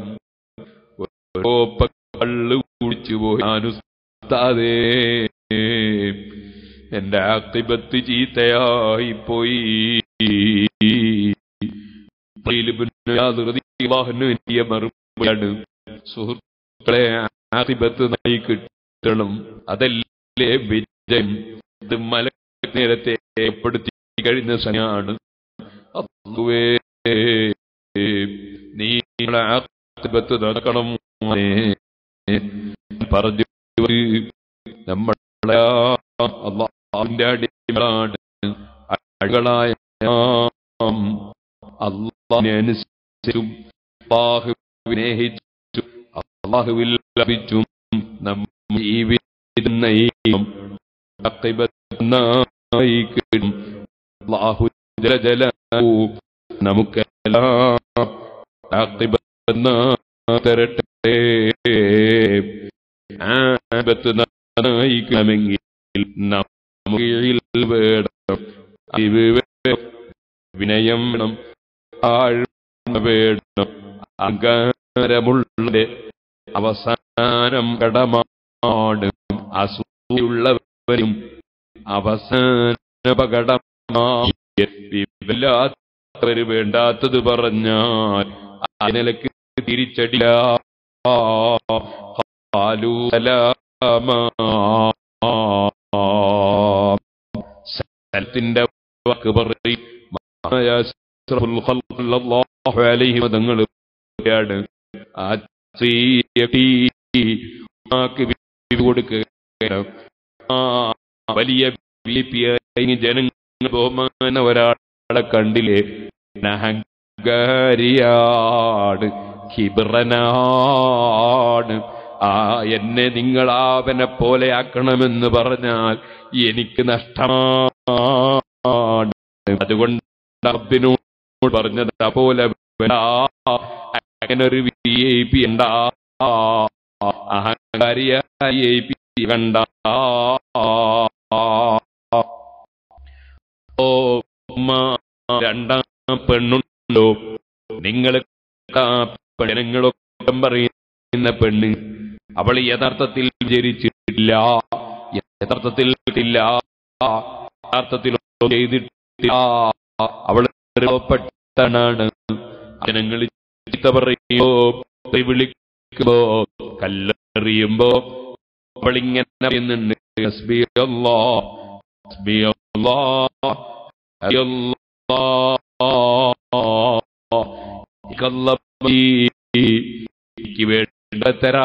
കള്ളു കുടിച്ചു പോയാനുസ്താദേ, എന്റെ ആഖിബത്ത് ചീത്തയായി പോയി. മറുപടിയാണ് സുഹൃത്തുക്കളെ, ആഖിബത്ത് നയി കിട്ടണം, അതല്ലേ വിജയം. ഇത് മല നേരത്തെ ഏർപ്പെടുത്തി കഴിഞ്ഞ സമയമാണ്. അല്ലാഹുവേ, നീ ആഖിബത്ത് നടക്കണം പറഞ്ഞു. നമ്മളെ അല്ലാഹുവിന്റെ അടിമകളാണ്, അടികളായ അല്ലാഹുവിനെ അനുസരിച്ചും അല്ലാഹുവിനെ സ്നേഹിച്ചും അല്ലാഹുവിൽ ലഭിച്ചും നമ്മൾ ജീവിതം നയിക്കും. അല്ലാഹു ജല ജലാലഹു നമുക്കെല്ലാം തരട്ടെ. ആഖിബത്ത് നയിക്കണമെങ്കിൽ നമുക്ക് വേണം, അറിവ് വേണം, വിനയം വേണം, ആഴ്മ വേണം. അഹങ്കാരമുള്ള അവസാനം കടമാണ്. അസൂയുള്ളവരും അവസാന പകടമായി. വല്ലാത്തവര് വേണ്ടാത്തത് പറഞ്ഞാൽ അതിനിലക്ക് തിരിച്ചടില്ല. സ്ഥലത്തിന്റെ വാക്ക് പറയും തങ്ങൾ കൊടുക്കുക. വലിയ ജനങ്ങൾ ബഹുമാന ഒരാളെ കണ്ടില്ലേ, അഹങ്കാരിയാണ്, കിബ്രനാണ്. ആ എന്നെ നിങ്ങൾ അവനെ പോലെ ആക്കണമെന്ന് പറഞ്ഞാൽ എനിക്ക് നഷ്ടമാണ്. അതുകൊണ്ട് റബ്ബിനോട് പറഞ്ഞത് പോലെ അങ്ങനൊരു വി ഐ പി ഉണ്ടാ, അഹങ്കാരിയായി ഐ പി കണ്ട. ഓ രണ്ടാം പെണ്ണുണ്ടോ നിങ്ങൾ? ജനങ്ങളൊക്കെ പറയുന്ന പെണ്ണ് അവൾ യഥാർത്ഥത്തിൽ ജനിച്ചിട്ടില്ല, യഥാർത്ഥത്തിൽ ഇല്ല, യഥാർത്ഥത്തിൽ ചെയ്തിട്ടില്ല. അവൾ പെട്ടനാണ്. ജനങ്ങൾ ചീത്ത പറയുമ്പോ വിളിക്കുമ്പോ കല്ലെറിയുമ്പോ അവളിങ്ങനെ പറയുന്നുണ്ട്, ഹസ്ബി അല്ലാഹ് ഹസ്ബി അല്ലാഹ് അല്ലാഹ് എനിക്ക് വേണ്ട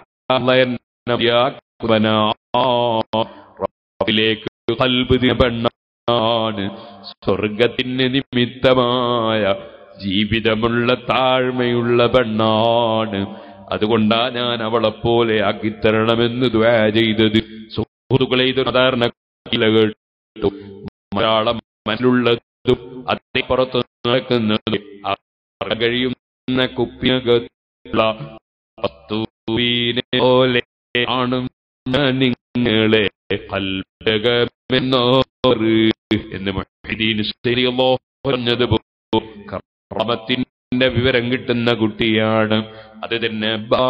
തരാബിലേക്ക് ഖൽബ് പെണ്ണാണ്, സ്വർഗത്തിന് നിമിത്തമായ ജീവിതമുള്ള താഴ്മയുള്ള പെണ്ണാണ്. അതുകൊണ്ടാ ഞാൻ അവളെപ്പോലെ ആക്കിത്തരണമെന്ന് ദുആ ചെയ്തത്. സുഹൃത്തുക്കളെ, ഇത് സാധാരണ കേട്ടു. മലയാളം മനസ്സിലുള്ളതും അതേ പുറത്ത് നടക്കുന്നത് കഴിയുന്ന കുപ്പിയകത്തുള്ള വസ്തുവിനെ പോലെ ആണ് നിങ്ങളെ കൽബകമെന്നോറ് എന്ന് മുഹ്യിദ്ദീൻ റളിയല്ലാഹു പറഞ്ഞതുപോലെ കറാമത്തിന്റെ വിവരം കിട്ടുന്ന കുട്ടിയാണ്. അത് തന്നെ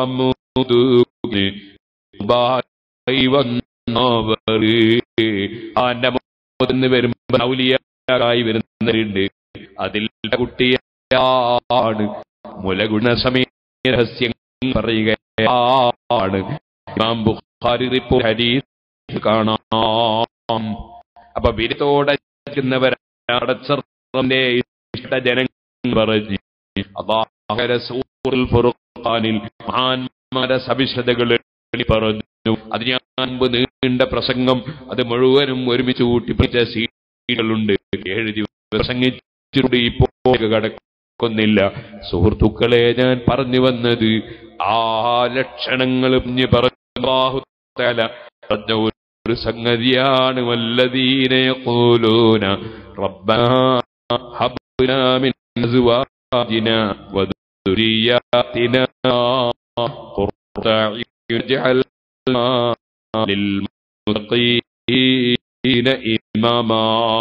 വന്ന് വരുമ്പോൾ ഔലിയായി വരുന്നവരുണ്ട്. അതിൽ കുട്ടിയാണ്. മുലഗുണസമയ രഹസ്യം പറയുകയാണ്. ഇമാം ബുഖാരി റിപ്പോർട്ട് ഹദീസ് കാണാം. അപ്പൊ വിരത്തോടെ അടച്ചറിന്റെ ഇഷ്ടജനങ്ങൾ പറഞ്ഞ് അല്ലാഹു റസൂൽ ഫുർഖാനിൽ മഹാന്മാരുടെ സവിശേഷതകൾ പറഞ്ഞു. അത് ഞാൻ മുമ്പ് നീണ്ട പ്രസംഗം അത് മുഴുവനും ഒരുമിച്ച് കൂട്ടിപ്പിടിച്ച സീഡികളുണ്ട്. ഏഴ് ദിവസം പ്രസംഗിച്ചിട്ടുണ്ട്. ഇപ്പോൾ കടക്കൊന്നില്ല. സുഹൃത്തുക്കളെ, ഞാൻ പറഞ്ഞു വന്നത് ആ ലക്ഷണങ്ങൾ പറഞ്ഞു പറഞ്ഞ ഒരു സംഗതിയാണ്. വല്ലദീന യഖൂലൂന റബ്ബനാ ഹബ് ലനാ മിൻ അസ്വാജിനാ വദുരിയാതിനാ ഖുർറത അയ്യുൻ ലിൽമുത്തഖീന ഇമാമാ.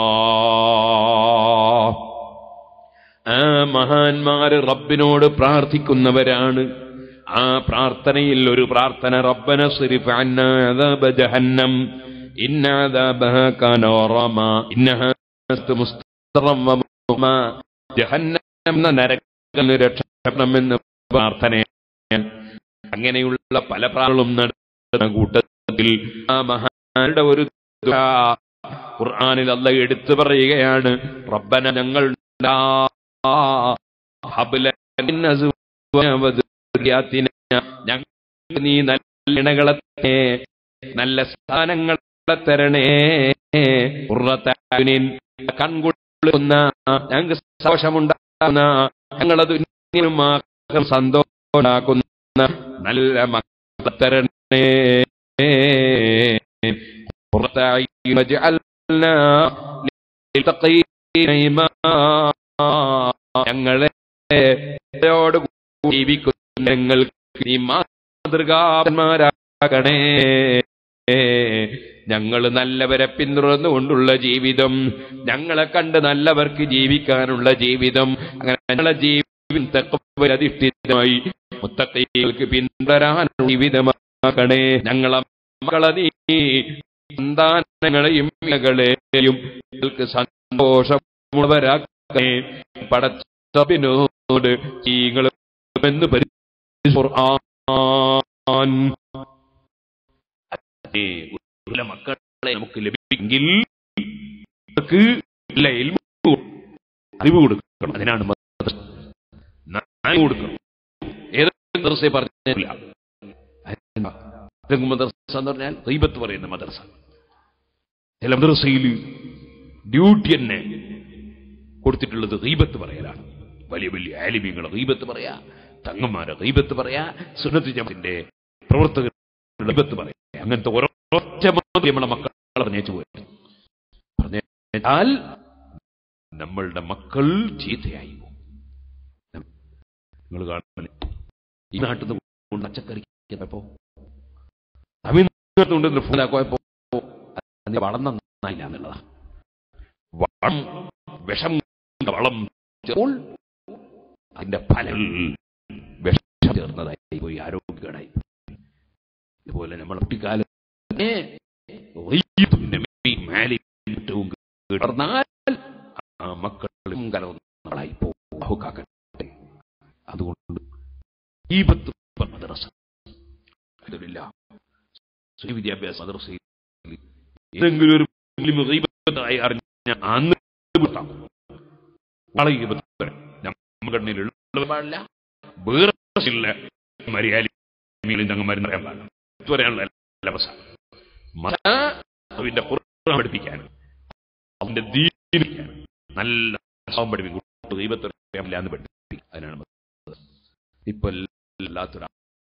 ആ മഹാന്മാര് റബ്ബിനോട് പ്രാർത്ഥിക്കുന്നവരാണ്. ആ പ്രാർത്ഥനയിൽ ഒരു പ്രാർത്ഥന, റബ്ബന സ്രിഫ് അന്നാ അദാബ ജഹന്നം ഇന്ന അദാബഹാ കാന ഗറാമാ ഇന്നഹാ മുസ്തഖറം വ ജഹന്നം എന്ന നരകത്തിൽ രക്ഷപ്പെടണമെന്ന് പ്രാർത്ഥനയാണ്. അങ്ങനെയുള്ള പല പ്രാർത്ഥനകളും നടത്തുന്ന കൂട്ടത്തിൽ ആ മഹാന്മാരുടെ ഒരു ദുആ ഖുർആനിൽ അല്ലാഹു എടുത്തു പറയുകയാണ്. റബ്ബന ഞങ്ങൾ ഞങ്ങൾ നീ നല്ല ഇണകളെ നല്ല സ്ഥാനങ്ങളെ തരണേ. കൺകൊള്ളുന്ന ഞങ്ങൾക്ക് സന്തോഷമുണ്ടാകുന്ന ഞങ്ങളത് സന്തോഷമാക്കുന്ന നല്ല മക്കളെ തരണേ. ഞങ്ങളെ ജീവിക്കുന്ന ഞങ്ങൾക്ക് നീ മാതൃകാപന്മാരാകണേ. ഞങ്ങൾ നല്ലവരെ പിന്തുടർന്നുകൊണ്ടുള്ള ജീവിതം, ഞങ്ങളെ കണ്ട് നല്ലവർക്ക് ജീവിക്കാനുള്ള ജീവിതം, അങ്ങനെ ഞങ്ങളെ ജീവിതം തഖ്വയിലധിഷ്ഠിതമായി മുത്തഖീകൾക്ക് പിന്തുടരാനുള്ള ജീവിതമാക്കണേ. ഞങ്ങളെ മക്കളെ നീ സന്താനങ്ങളെയും മകളെയും സന്തോഷമുള്ളവരാക്കണേ. പടച്ചവനോട് എന്ന് മക്കളെ നമുക്ക് ലഭിക്കുമെങ്കിൽ അറിവ് കൊടുക്കണം. അതിനാണ് കൊടുക്കണം. ഏതൊക്കെ മദ്രസയെ പറഞ്ഞില്ല. മദ്രസ എന്ന് പറഞ്ഞാൽ ഗീബത്ത് പറയുന്ന മദ്രസ. ചില മദ്രസയിൽ ഡ്യൂട്ടി തന്നെ കൊടുത്തിട്ടുള്ളത് ഗീബത്ത് പറയലാണ്. വലിയ വലിയ ആലിമീങ്ങളെ ഗീബത്ത് പറയാ, തങ്ങന്മാരെ ഗീബത്ത് പറയാ, സുന്നത്ത് ജമാഅത്തിന്റെ പ്രവർത്തകർ ഗീബത്ത് പറയാ. അങ്ങനത്തെ ഒരൊറ്റ നമ്മളെ മക്കളെ പറഞ്ഞേച്ചു പോയി പറഞ്ഞാൽ നമ്മളുടെ മക്കൾ ചീത്തയായി പോകും. നിങ്ങൾ കാണുന്നില്ല, ഈ നാട്ടിൽ നിന്ന് പച്ചക്കറി തമിഴ്നാട്ടിൽ ഫോനാക്കോയപ്പോ വളം നന്നായില്ല എന്നുള്ളതാ. വളം വിഷം വളം ചേർപ്പോൾ അതിന്റെ ഫലം വിഷം ചേർന്നതായി പോയി, ആരോഗ്യകേടായി. ഇതുപോലെ നമ്മുടെ കുട്ടിക്കാലത്ത് ആ മക്കളും കലർന്നാളായി പോകും. അതുകൊണ്ട് ഈ പത്ത് മദ്രസ വിദ്യാഭ്യാസ മദ്രസയിൽ ഏതെങ്കിലും ഒരു ഗീബത്തായി അറിഞ്ഞ അന്ന് നമ്മുടെ കണ്ണിലുള്ള പാടില്ല, വേറെ മര്യാദ ആലിമീങ്ങളും തങ്ങന്മാരും പറയാൻ പാടില്ല. ഇത് പറയാനുള്ള അവസ്ഥ അതിന്റെ ഖുർആൻ പഠിപ്പിക്കാൻ അവന്റെ ദീൻ നല്ല പഠിപ്പിക്കും. ദൈവത്തെന്ന് പഠിപ്പിക്കും. അതിനാണ് ഇപ്പൊ എല്ലാത്തൊരു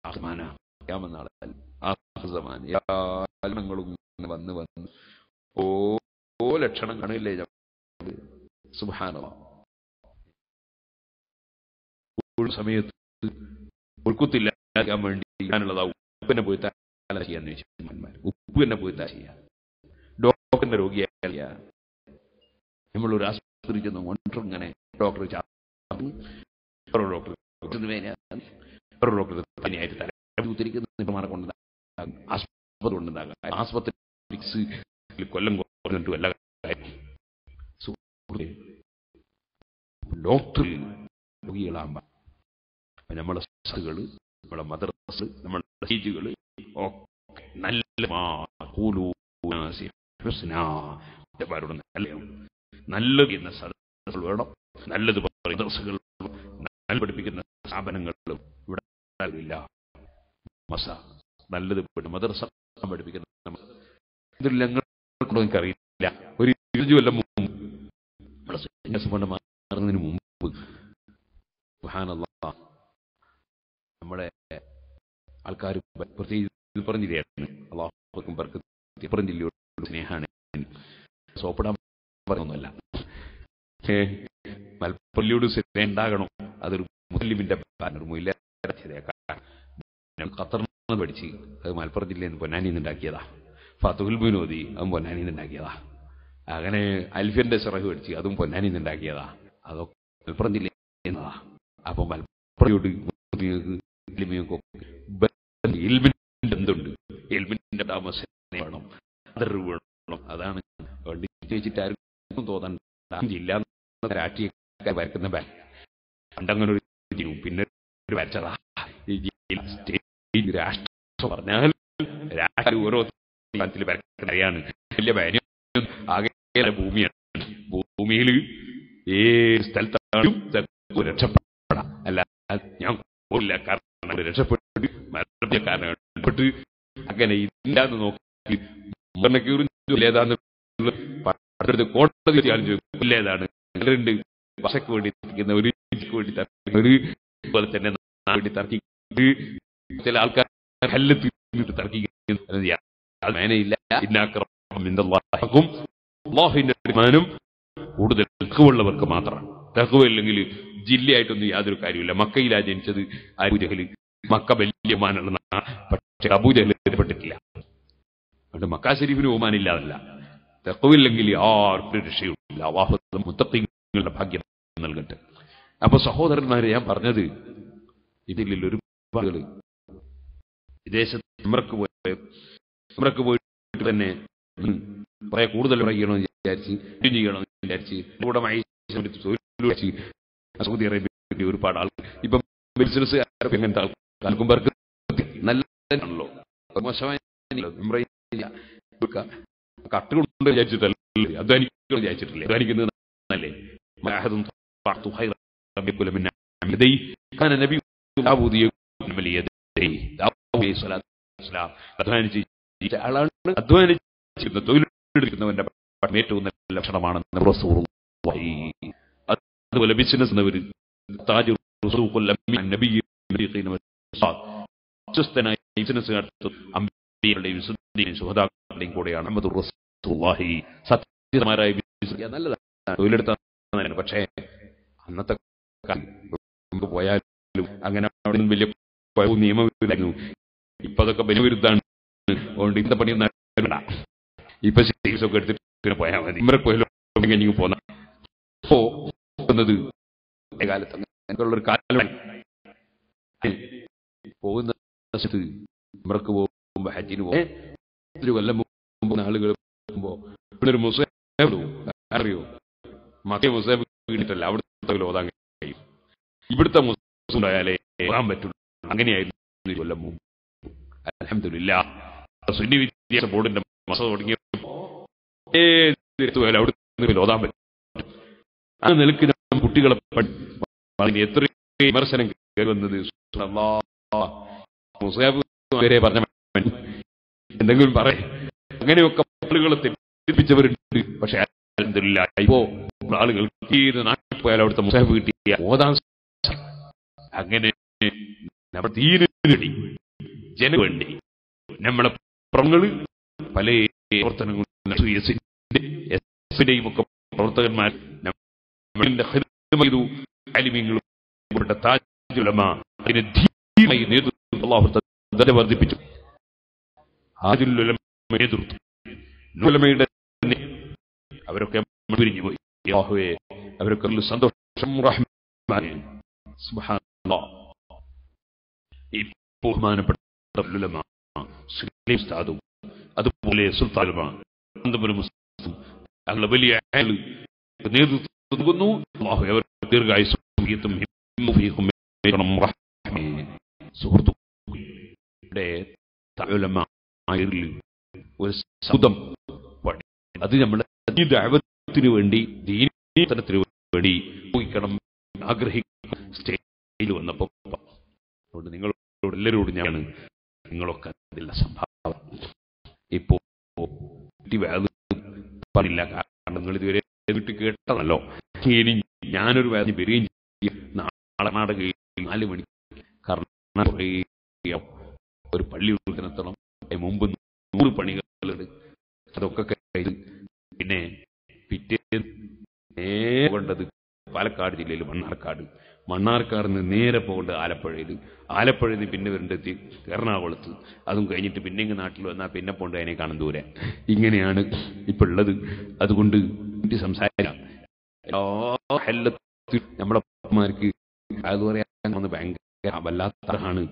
വന്ന് വന്ന് ഓ ലക്ഷണം കാണില്ലേ സുബ്ഹാനല്ലാഹ്. സമയത്ത് ഒഴുക്കുത്തില്ലാക്കാൻ വേണ്ടി ഞാനുള്ളതാ ഉപ്പിനെ പോയി ചെയ്യാന്ന് വെച്ചാൽ ഉപ്പ് തന്നെ പോയി ചെയ്യാ. ഡോക്ടറിന്റെ രോഗിയായ നമ്മളൊരു ആശുപത്രി ചെന്ന് കൊണ്ടും ഇങ്ങനെ ഡോക്ടർ ഡോക്ടർ ഡോക്ടർ പനിയായിട്ട് തലത്തിരിക്കുന്ന കൊണ്ട് ആശുപത്രി കൊണ്ടുണ്ടാകാം. ആശുപത്രി കൊല്ലം കുറഞ്ഞിട്ടും എല്ലാ ഡോക്ടർ രോഗികളാകുമ്പോ നമ്മളെ സഹകള് നമ്മളെ മദ്രസ് നമ്മളെ സീജുകള് നല്ല നല്ലത് എന്ന സദസ്സുകൾ വേണം. നല്ലത് മദ്രസകൾ നല്ല പഠിപ്പിക്കുന്ന സ്ഥാപനങ്ങളും ഇവിടെ ഇല്ല. മസ നല്ലത് മദ്രസ പഠിപ്പിക്കുന്ന എനിക്കറിയില്ല. ഒരു ഇരുപത് കൊല്ലം മുമ്പ് മാറുന്നതിന് മുമ്പ് സുബ്ഹാനല്ലാഹ് നമ്മുടെ ആൾക്കാർ പ്രത്യേകിച്ച് പറഞ്ഞില്ലായിരുന്നു. അല്ലാഹുക്കും ബർക്കത്ത് പറഞ്ഞില്ല സ്നേഹാണ്. സോപ്പിടാൻ പറഞ്ഞൊന്നുമല്ല. മലപ്പള്ളിയോട് സ്നേഹം ഉണ്ടാകണം. അതൊരു മുസ്ലിമിന്റെ ഖത്തറിൽ പഠിച്ച് അത് മലപ്പുറം ജില്ലയിൽ നിന്ന് പൊന്നാനിന്ന് ഉണ്ടാക്കിയതാ. ഫതുൽ ബിനോദി അതും പൊന്നാനിന്ന് ഉണ്ടാക്കിയതാ. അങ്ങനെ അൽഫിന്റെ സിറഹ് പഠിച്ച് അതും പൊന്നാനിന്ന് ഉണ്ടാക്കിയതാ. അതൊക്കെ മലപ്പുറം ജില്ലയിൽ എന്നതാ. അപ്പൊ മലപ്പുറയോട് എന്തുണ്ട് എൽമിന്റെ താമസം വേണം, അതറിവ് വേണം. അതാണ് ചോദിച്ചിട്ട് ആരും തോന്നാൻ ജില്ല രാഷ്ട്രീയക്കാർ വരക്കുന്ന ബാങ്ക് പണ്ടങ്ങനെ ഒരു പിന്നെ ഒരു വരച്ചതാ. രാഷ്ട്രം പറഞ്ഞാൽ രാഷ്ട്രീയ ഓരോ ത്തിൽ വരക്കുന്ന അറിയാണ്. വലിയ ബാനും ആകെ ഭൂമിയാണ്. ഭൂമിയിൽ ഏത് സ്ഥലത്താണും രക്ഷപ്പെടാം. അല്ല ഞാൻ പോയില്ല കാരണം രക്ഷപ്പെട്ട് മരണപ്പെട്ട് അങ്ങനെ ഇല്ലാന്ന് നോക്കി ഏതാന്ന് കോടതി ഏതാണ് രണ്ട് ഭാഷയ്ക്ക് വേണ്ടി തർക്കിക്കുന്ന ഒരു വേണ്ടി തർക്കിക്കുന്ന ഒരു പോലെ തന്നെ വേണ്ടി തർക്കിക്കുന്നത് ചില ആൾക്കാർ കല്ല് തിന്നിട്ട് തർക്കിക്കുന്നത് മേനയില്ല. അല്ലാഹുവിന്റെ തീരുമാനം കൂടുതൽ തഖ്വയുള്ളവർക്ക് മാത്രമാണ്. തഖ്വയില്ലെങ്കിൽ ജില്ലയായിട്ടൊന്നും യാതൊരു കാര്യമില്ല. മക്കയിലാ ജനിച്ചത് അബൂജഹല്. മക്ക വലിയ ബഹുമാനുള്ള പക്ഷെ അബൂജഹൽ ഏർപ്പെട്ടിട്ടില്ല. അതുകൊണ്ട് മക്ക ശരീഫിന് ബഹുമാനില്ലാതല്ല. തഖ്വയില്ലെങ്കിൽ ആർക്കും രക്ഷയില്ല. അല്ലാഹു മുത്തഖീങ്ങളുടെ ഭാഗ്യം നൽകട്ടെ. അപ്പൊ സഹോദരന്മാരെ, ഞാൻ പറഞ്ഞത് ഇതിൽ ഒരുപാട് വിദേശത്ത് ഉംറക്ക് പോയ ഉംറക്ക് പോയിട്ട് തന്നെ കുറെ കൂടുതൽ പറയണമെന്ന് വിചാരിച്ച് ചെയ്യണമെന്ന് വിചാരിച്ച് കൂടെ സൗദി അറേബ്യ ഒരുപാട് ആൾ ഇപ്പം ബിസിനസ് എങ്ങനത്തെ ആൾക്കാർക്കും പേർക്ക് നല്ലതാണല്ലോ. മോശമായ കട്ടുകൊണ്ട് വിചാരിച്ചിട്ടല്ല, അധ്വാനിക്കണം വിചാരിച്ചിട്ടില്ലേ. അധ്വാനിക്കുന്നത് നല്ലേ. അധ്വാനിച്ച് ആളാണ് അധ്വാനിച്ചിരുന്ന തൊഴിലെടുക്കുന്നവന്റെ ഏറ്റവും നല്ല ലക്ഷണമാണെന്ന് റസൂലുള്ളാഹി. അതുപോലെ ബിസിനസ് എന്നവര് വിശ്വസ്തനായ ബിസിനസ് നടത്തും അമ്പികളുടെയും സുഹദാക്കളുടെയും കൂടെയാണ് മുഹമ്മദുർ റസൂലുള്ളാഹി. സത്യസന്ധമായ ബിസിനസ് നല്ലതാണ്, തൊഴിലെടുത്താൽ. പക്ഷേ അന്നത്തെ പോയാലും അങ്ങനെ വലിയ നിയമവിരുദ്ധമായിരുന്നു. ഇപ്പൊ അതൊക്കെ ബലവിരുദ്ധാണ്. അതുകൊണ്ട് ഇന്നത്തെ പണി ഇപ്പൊ ഒക്കെ എടുത്തിട്ട് പോയാൽ മതി. ഇമ്മറെ പോയാലും പോന്ന കാലത്ത് അങ്ങനെയുള്ളൊരു കാലം പോകുന്ന ഇമ്മറക്ക് പോകുമ്പോ ഹജ്ജിന് പോകും. ഒരു കൊല്ലം മുമ്പ് ആളുകൾ പോകുമ്പോ ഇവിടെ ഒരു മുസ്ലിം അറിയോ, മക്കേ മുസ്ലിം വീണിട്ടല്ല അവിടുത്തെ ഓതാൻ കഴിയും. ഇവിടുത്തെ മുസ്ലിം ഉണ്ടായാലേ ഓതാൻ പറ്റുള്ളൂ. അങ്ങനെയായിരുന്നു കൊല്ലം മുമ്പ്. അൽഹംദുലില്ലാഹ് സുന്നി വിദ്യാഭ്യാസ ബോർഡിന്റെ മസ തുടങ്ങിയപ്പോൾ അവിടെ ഓതാൻ പറ്റും. ആ നിലക്ക് കുട്ടികളെ എത്ര വിമർശനം കയറി വന്നത്. മുസാബ് വരെ പറഞ്ഞ എന്തെങ്കിലും പറയും. അങ്ങനെയൊക്കെ ആളുകളെ തെറ്റിദ്ധരിപ്പിച്ചവരുണ്ട്. പക്ഷെ അൽഹംദുലില്ലാ ഇപ്പോ ആളുകൾ നാട്ടിൽ പോയാൽ അവിടുത്തെ മുസാഫ് കിട്ടിയ ഓതാൻ അങ്ങനെ നമ്മുടെ ദീനിന് വേണ്ടി ജന വേണ്ടി നമ്മളെ പ്രവർത്തനങ്ങൾ പല പ്രവർത്തനങ്ങളും ഒക്കെ പ്രവർത്തകന്മാർ നമ്മളിന്റെ ആലിമീങ്ങളും ഇവരുടെ താജുൽ ഉലമാ അതിനെ ധീരമായി നേതൃത്വം അല്ലാഹു വർദ്ധിപ്പിച്ചു. താജുൽ ഉലമ നേതൃത്വം ഉലമയുടെ അവരൊക്കെ പിരിഞ്ഞു പോയി. അല്ലാഹുവേ അവരൊക്കെ സന്തോഷം റഹ്മാൻ സുബ്ഹാനല്ലാഹ്. ഈ ബഹുമാനപ്പെട്ട ഉലമ സുലൈം ഉസ്താദും അതുപോലെ സുൽത്താൻ ഉലമ അങ്ങനെ വലിയ നേതൃത്വം നൽകുന്നു. അല്ലാഹു അവർ ദീർഘായുസ്സും സുഹൃത്തുക്കളുടെ ഒരു സൗദം അത് നമ്മുടെ ദഅവത്തിന് വേണ്ടി ദീനത്തിന് വേണ്ടി ഉപയോഗിക്കണം ആഗ്രഹിക്കുന്ന സ്റ്റേജിൽ വന്നപ്പോൾ അതുകൊണ്ട് നിങ്ങളോട് എല്ലാവരോടും ഞാൻ നിങ്ങളൊക്കെ അതിലുള്ള സംഭാവന ഇപ്പോ പറയില്ല. കാരണം നിങ്ങൾ ഇതുവരെ വീട്ടിൽ കേട്ടതല്ലോ. ഇനി ഞാനൊരു വേദന വരികയും ചെയ്യും. നാളെ കർണാടകയിൽ നാല് മണി കർണാടക ഒരു പള്ളി ഉദ്ഘാടനത്തോളം മുമ്പ് നൂറ് പണികളുണ്ട്. അതൊക്കെ കഴിഞ്ഞ് പിന്നെ പിറ്റേ നേരെ പോകേണ്ടത് പാലക്കാട് ജില്ലയിൽ മണ്ണാർക്കാട്, മണ്ണാർക്കാട് നിന്ന് നേരെ പോകേണ്ടത് ആലപ്പുഴയിൽ, ആലപ്പുഴയിൽ നിന്ന് പിന്നെ വരേണ്ടത് എറണാകുളത്ത്, അതും കഴിഞ്ഞിട്ട് പിന്നെ ഇങ്ങ് നാട്ടിൽ വന്നാൽ പിന്നെ പോകേണ്ടത് അതിനെ കാണും ദൂരെ. ഇങ്ങനെയാണ് ഇപ്പം ഉള്ളത്. അതുകൊണ്ട് സംസാരിക്കാം നമ്മളെ അമ്മമാർക്ക് അത് പറയാൻ ഭയങ്കര വല്ലാത്തതാണ്.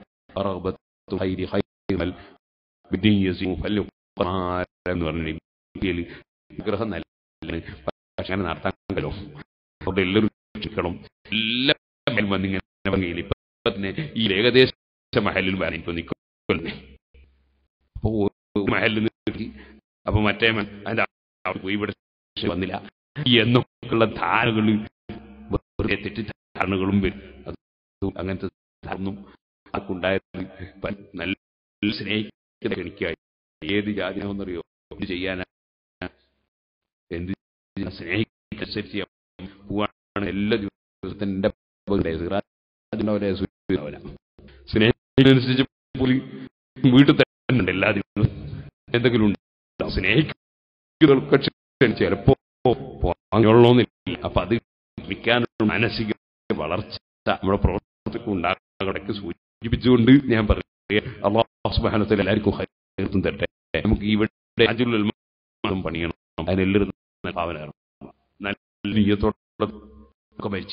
എന്ന് പറഞ്ഞ വിഗ്രഹം നല്ല പക്ഷെ അങ്ങനെ നടത്താനല്ലോ അവിടെ എല്ലാവരും രക്ഷിക്കണം. എല്ലാം വന്നിങ്ങനെ ഭംഗിയിൽ ഇപ്പൊ തന്നെ ഈ ഏകദേശ മഹലിൽ വേണം ഇപ്പൊ നിൽക്കുന്നേ. അപ്പൊ മഹലിൽ നിർത്തി അപ്പൊ മറ്റേ അതിന്റെ പോയി ഇവിടെ വന്നില്ല എന്നൊക്കെയുള്ള ധാരണകൾ തെറ്റിദ്ധാരണകളും വരും. അത് അങ്ങനത്തെ ഒന്നും ആർക്കുണ്ടായത് നല്ല സ്നേഹിക്കുന്ന എനിക്കായി ഏത് ജാതിയാണെന്നറിയോ എന്ത് ചെയ്യാനാ എന്ത് സ്നേഹിക്കനുസരിച്ച് പോവാണ് എല്ലാ ദിവസത്തിന്റെ സ്നേഹിക്കനുസരിച്ച് പോലും വീട്ടിൽ തന്നെ ഉണ്ട് എല്ലാ ദിവസവും എന്തെങ്കിലും ഉണ്ട്. സ്നേഹിക്കുന്ന ചിലപ്പോ വാങ്ങുള്ളൂന്നില്ല. അപ്പൊ അത് വിൽക്കാനുള്ള മാനസിക വളർച്ച നമ്മുടെ പ്രവർത്തനത്തിൽ ഉണ്ടാകടക്ക് സൂചിപ്പിച്ചുകൊണ്ട് ഞാൻ പറയുക അല്ലാഹു സുബ്ഹാനഹു വ തആല എല്ലാവർക്കും ഹൈറും തരട്ടെ. നമുക്ക് ഇവിടെ താജുൽ ഉലമ പണിയണം. അതിനെല്ലാവരും ഭാവന നല്ല നീയത്തോടെ മരിച്ചു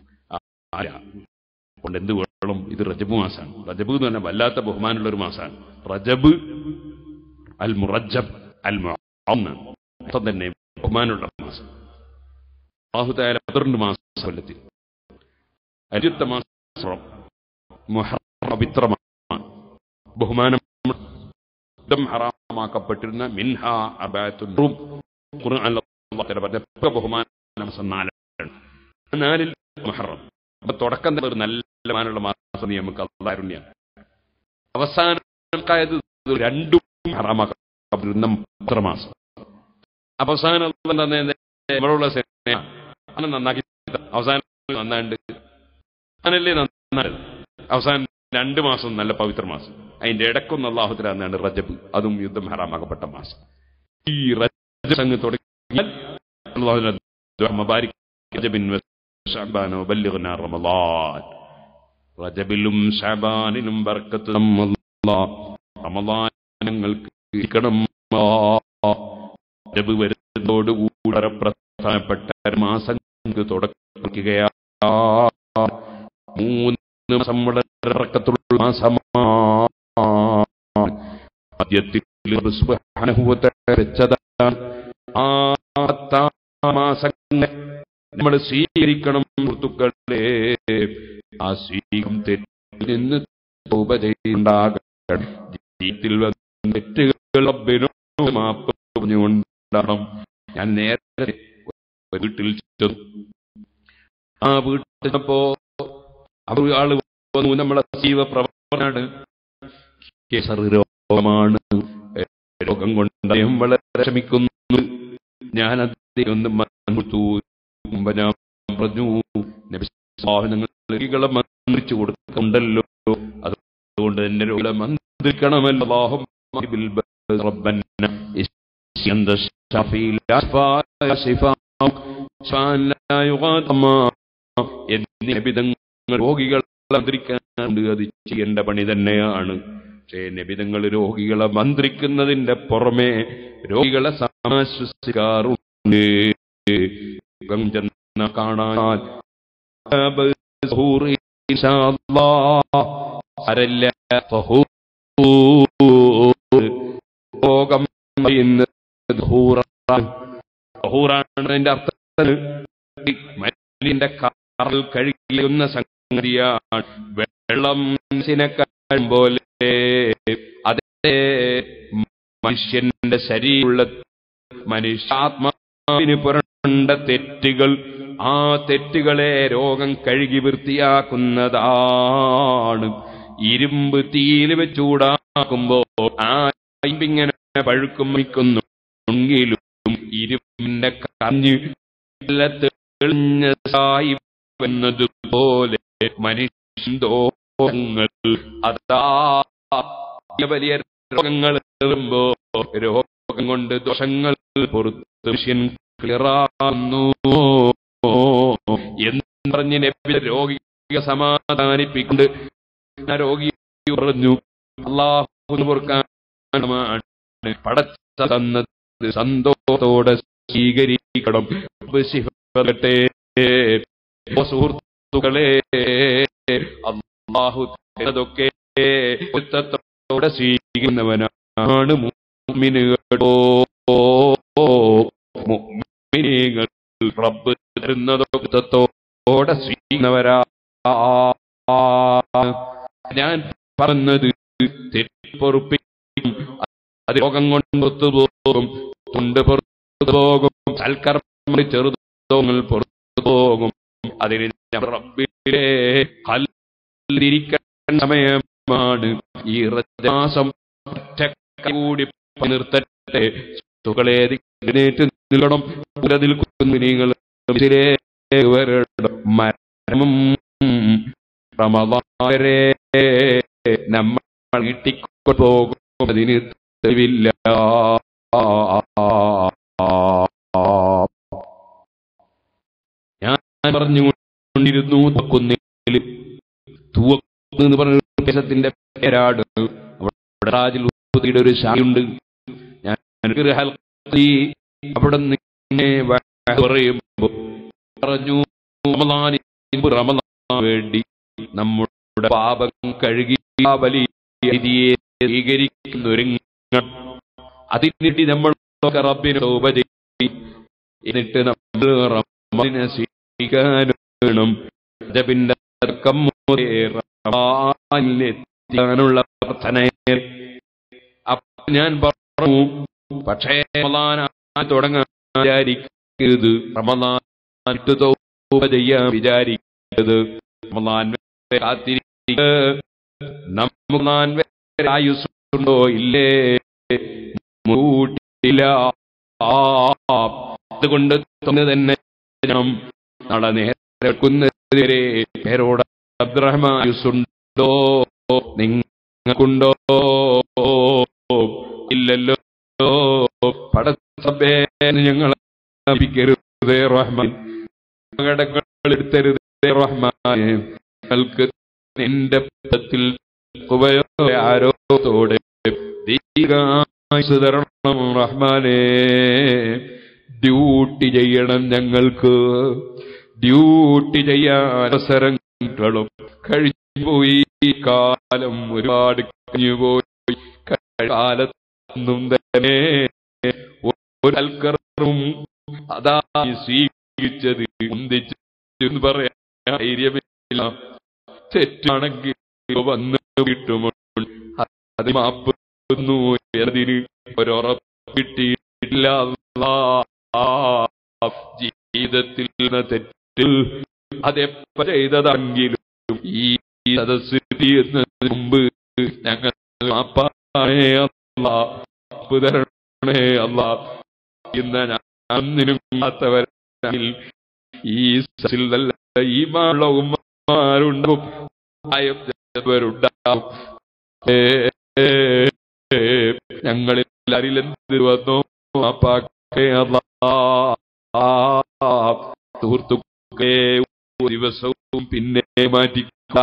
കൊണ്ട് എന്ത് വേണം. ഇത് റജബ് മാസമാണ്. റജബ് എന്ന് പറഞ്ഞാൽ വല്ലാത്ത ബഹുമാനമുള്ള ഒരു മാസമാണ്. റജബ് അൽ മുറജബ് അൽ മുഅം തന്നെ ബഹുമാനമുള്ള മാസം. അല്ലാഹു തആല പന്ത്രണ്ട് മാസം കൊല്ലത്തിൽ അഞ്ചത്തെ മാസം മുഹറം പവിത്രമാണ്. ബഹുമാനം ഹറാമാക്കപ്പെട്ടിരുന്ന മിൻഹ അബാത്തുൻ റും ഖുർആൻ അല്ലാഹു തആല പറഞ്ഞ ബഹുമാന മാസം നാലാണ്. നാലിൽ മുഹറം. അപ്പൊ തുടക്കം തന്നെ ഒരു നല്ല മാനുള്ള മാസം നമുക്ക് അല്ലാഹുവിന്റെ അവസാനമായത് രണ്ടും ഹറാമാക്കപ്പെട്ടിരുന്ന പത്രമാസം. അവസാനം നമ്മളുള്ള നന്നാക്കി അവസാനം നന്നാണ്ട് അങ്ങനല്ലേ നന്നായി അവസാനം രണ്ട് മാസം നല്ല പവിത്ര മാസം. അതിന്റെ ഇടക്കൊന്ന് അല്ലാഹു തആല തന്നാണ് റജബ്, അതും യുദ്ധം ഹറാമാക്കപ്പെട്ട മാസം. ഈ റജബ് അങ്ങ് തുടങ്ങിയാൽ റജബിലും ശഅബാനിലും ബർക്കത്ത് റമളാനങ്ങൾക്ക് കിട്ടണം. റജബ് വരുന്നതോടുകൂടെ പ്രധാനപ്പെട്ട മാസങ്ങൾക്ക് തുടക്കുകയാണ്. മൂന്ന് മാസം വളരെ ബർക്കത്തുള്ള മാസമാണ്. മധ്യത്തിൽ സുബ്ഹാനഹു വ തആല വെച്ചതാണ്. ആ മാസങ്ങളെ നമ്മൾ സ്വീകരിക്കണം സുഹൃത്തുക്കളെ. ആ സ്വീകം തെറ്റിൽ നിന്ന് തൗബ ചെയ്യുണ്ടാകണം. ജീവിതത്തിൽ വന്ന തെറ്റുകൾ റബ്ബിനോട് മാപ്പ് പറഞ്ഞുകൊണ്ടാണ്. ഞാൻ നേരത്തെ വീട്ടിൽ ചെന്നു. ആ വീട്ടിൽ ചെന്നപ്പോ അവർ ആള് വന്നു. നമ്മളെ സജീവ പ്രവർത്തനാണ്. കേസർ രോഗമാണ്. രോഗം കൊണ്ട് അദ്ദേഹം വളരെ വിഷമിക്കുന്നു. ഞാൻ അദ്ദേഹം ഞാൻ പറഞ്ഞു, രോഗികളെ മന്ത്രിച്ചു കൊടുക്കുന്നുണ്ടല്ലോ, അതുകൊണ്ട് തന്നെ രോഗികളെ മന്ത്രിക്കണമല്ലോ. രോഗികളെ മന്ത്രിക്കാനുണ്ട്, അത് ചെയ്യേണ്ട പണി തന്നെയാണ്. പക്ഷേ നബിതങ്ങൾ രോഗികളെ മന്ത്രിക്കുന്നതിന്റെ പുറമെ രോഗികളെ സമാശ്വസിക്കാറുണ്ട്. ചെന്ന കാണാൻ രോഗം അതിന്റെ അർത്ഥം മലിന്റെ കാറിൽ കഴിയുന്ന സംഗതിയാണ്. വെള്ളം മനുഷ്യനെക്കാളും പോലെ അതേ മനുഷ്യന്റെ ശരീരമുള്ള മനുഷ്യാത്മാവിന് പുറണ്ട തെറ്റുകൾ, ആ തെറ്റുകളെ രോഗം കഴുകി വൃത്തിയാക്കുന്നതാണ്. ഇരുമ്പ് തീയിൽ വെച്ച് ചൂടാക്കുമ്പോൾ ആ ഇരുമ്പിങ്ങനെ പഴുക്കും മിക്കുന്നെങ്കിലും ഇരുമ്പിന്റെ കഞ്ഞ് തെളിഞ്ഞ സായി എന്നതുപോലെ മനുഷ്യൻ ദോഷങ്ങൾ, അതാ വലിയ രോഗങ്ങൾ വരുമ്പോ രോഗം കൊണ്ട് ദോഷങ്ങൾ പുറത്ത് മനുഷ്യൻ ക്ലിയറാകുന്നു എന്ന് പറഞ്ഞ് നബി രോഗിയെ സമാധാനിപ്പിക്കൊണ്ട് രോഗി പറഞ്ഞു, അല്ലാഹു പൊറുക്കാനാണ് പടച്ച തന്നത്, സന്തോഷത്തോടെ സ്വീകരിക്കണം. സുഹൃത്തുക്കളെ, അല്ലാഹു അതൊക്കെ പൊരുത്തത്തോടെ സ്വീകരിക്കുന്നവനാണ് മുഅ്മിനുകളോ. മുഅ്മിനീങ്ങൾ റബ്ബ് തരുന്നതോടെ സ്വീകരിക്കുന്നവരാ. ഞാൻ പറഞ്ഞത് തെറ്റിപ്പൊറുപ്പിക്കും, അത് രോഗം കൊണ്ട് പുറത്തു പോകും, കൊണ്ട് പുറത്തു പോകും, സൽക്കർമ്മ ചെറുതോങ്ങൾ പുറത്തു പോകും. അതിന് റബ്ബിലെ കല്ലിരിക്കാൻ സമയമാണ്. ഈ മാസം കൂടി നിർത്തട്ടെ. സുഖളെ നിൽക്കണം, നിൽക്കുന്നു. നിങ്ങൾ മരണവും റമളാനിലെ നമ്മൾ നീട്ടിക്കൊണ്ടുപോകും, അതിന് തെളിവില്ല. ഞാൻ പറഞ്ഞുകൊണ്ടിരുന്നു കുന്നിൽ തൂവെന്ന് പറഞ്ഞ ദേശത്തിന്റെ പേരാട്. അവിടെ ഒരു ശാഖയുണ്ട്. ഞാൻ അവിടെ നിന്ന് പറയുമ്പോ പറഞ്ഞു, റമളാൻ വേണ്ടി നമ്മുടെ പാപം കഴുകി വലിയ സ്വീകരിക്കുന്ന ഒരുങ്ങണം. അതിനുവേണ്ടി നമ്മൾ റബ്ബിനെ തൗബ ചെയ്യും. എന്നിട്ട് നമ്മൾ റമളാനിനെ സ്വീകരിക്കണം. റജബിന്റെ റമളാനിലെത്താനുള്ള പ്രാർത്ഥനയെ അപ്പൊ ഞാൻ പറഞ്ഞു, പക്ഷേ റമളാൻ തുടങ്ങാൻ വിചാരിക്കരുത്, റമളാൻ തൗബ ചെയ്യാൻ വിചാരിക്കരുത്. റമളാൻ വരെ കാത്തിരിക്കുക. റമളാൻ വരെ ആയുസ്സുണ്ടോ ഇല്ലേ? മൂട്ടില്ല. അതുകൊണ്ട് തന്നെ നാളെ നേരെ പേരോട് അബ്ദുറഹ്മാൻ ആയുസ്സുണ്ടോ നിങ്ങൾക്കുണ്ടോ? ഇല്ലല്ലോ. പടച്ചറബ്ബേ ഞങ്ങളെ രുതേ റഹ്മാൻ, കടങ്ങൾ എടുത്തരുതേ റഹ്മാനെ. ഞങ്ങൾക്ക് നിന്റെ പദത്തിൽ ആരോഗ്യത്തോടെ ദീർഘായുസ്സ് തരണം റഹ്മാനെ. ഡ്യൂട്ടി ചെയ്യണം, ഞങ്ങൾക്ക് ഡ്യൂട്ടി ചെയ്യാൻ അവസരങ്ങളും കഴിഞ്ഞുപോയി. കാലം ഒരുപാട് കഴിഞ്ഞുപോയി. കാലത്തൊന്നും തന്നെ ഒരു സൽക്കർമ്മവും അതാ സ്വീകരിച്ചത് ഒന്നിച്ചെന്ന് പറയാൻ ധൈര്യമില്ല. തെറ്റാണെങ്കിൽ വന്ന് കിട്ടുമ്പോൾ അത് മാപ്പ് എന്നതിന് ഒരുറപ്പിട്ടില്ല. ജീവിതത്തിൽ തെറ്റ് അതെപ്പ ചെയ്തതെങ്കിലും ഈ സദസ്സിന് മുമ്പ് ഞങ്ങൾ മാപ്പാണേ അല്ലാ, പുതരണേ അല്ലാ. ഇന്ന് ഞാനൊന്നിനും കാത്തവരിൽ ഈ സസിൽ നല്ല ഈമാനുള്ള ഉമ്മമാരുണ്ടാവും, ഉണ്ടാവും. ഞങ്ങളിൽ അരിലെന്ത് വന്നോ മാപ്പാക്കേ അല്ലാ. സുഹൃത്തുക്കളെ, ദിവസവും പിന്നെ മാറ്റിക്ക.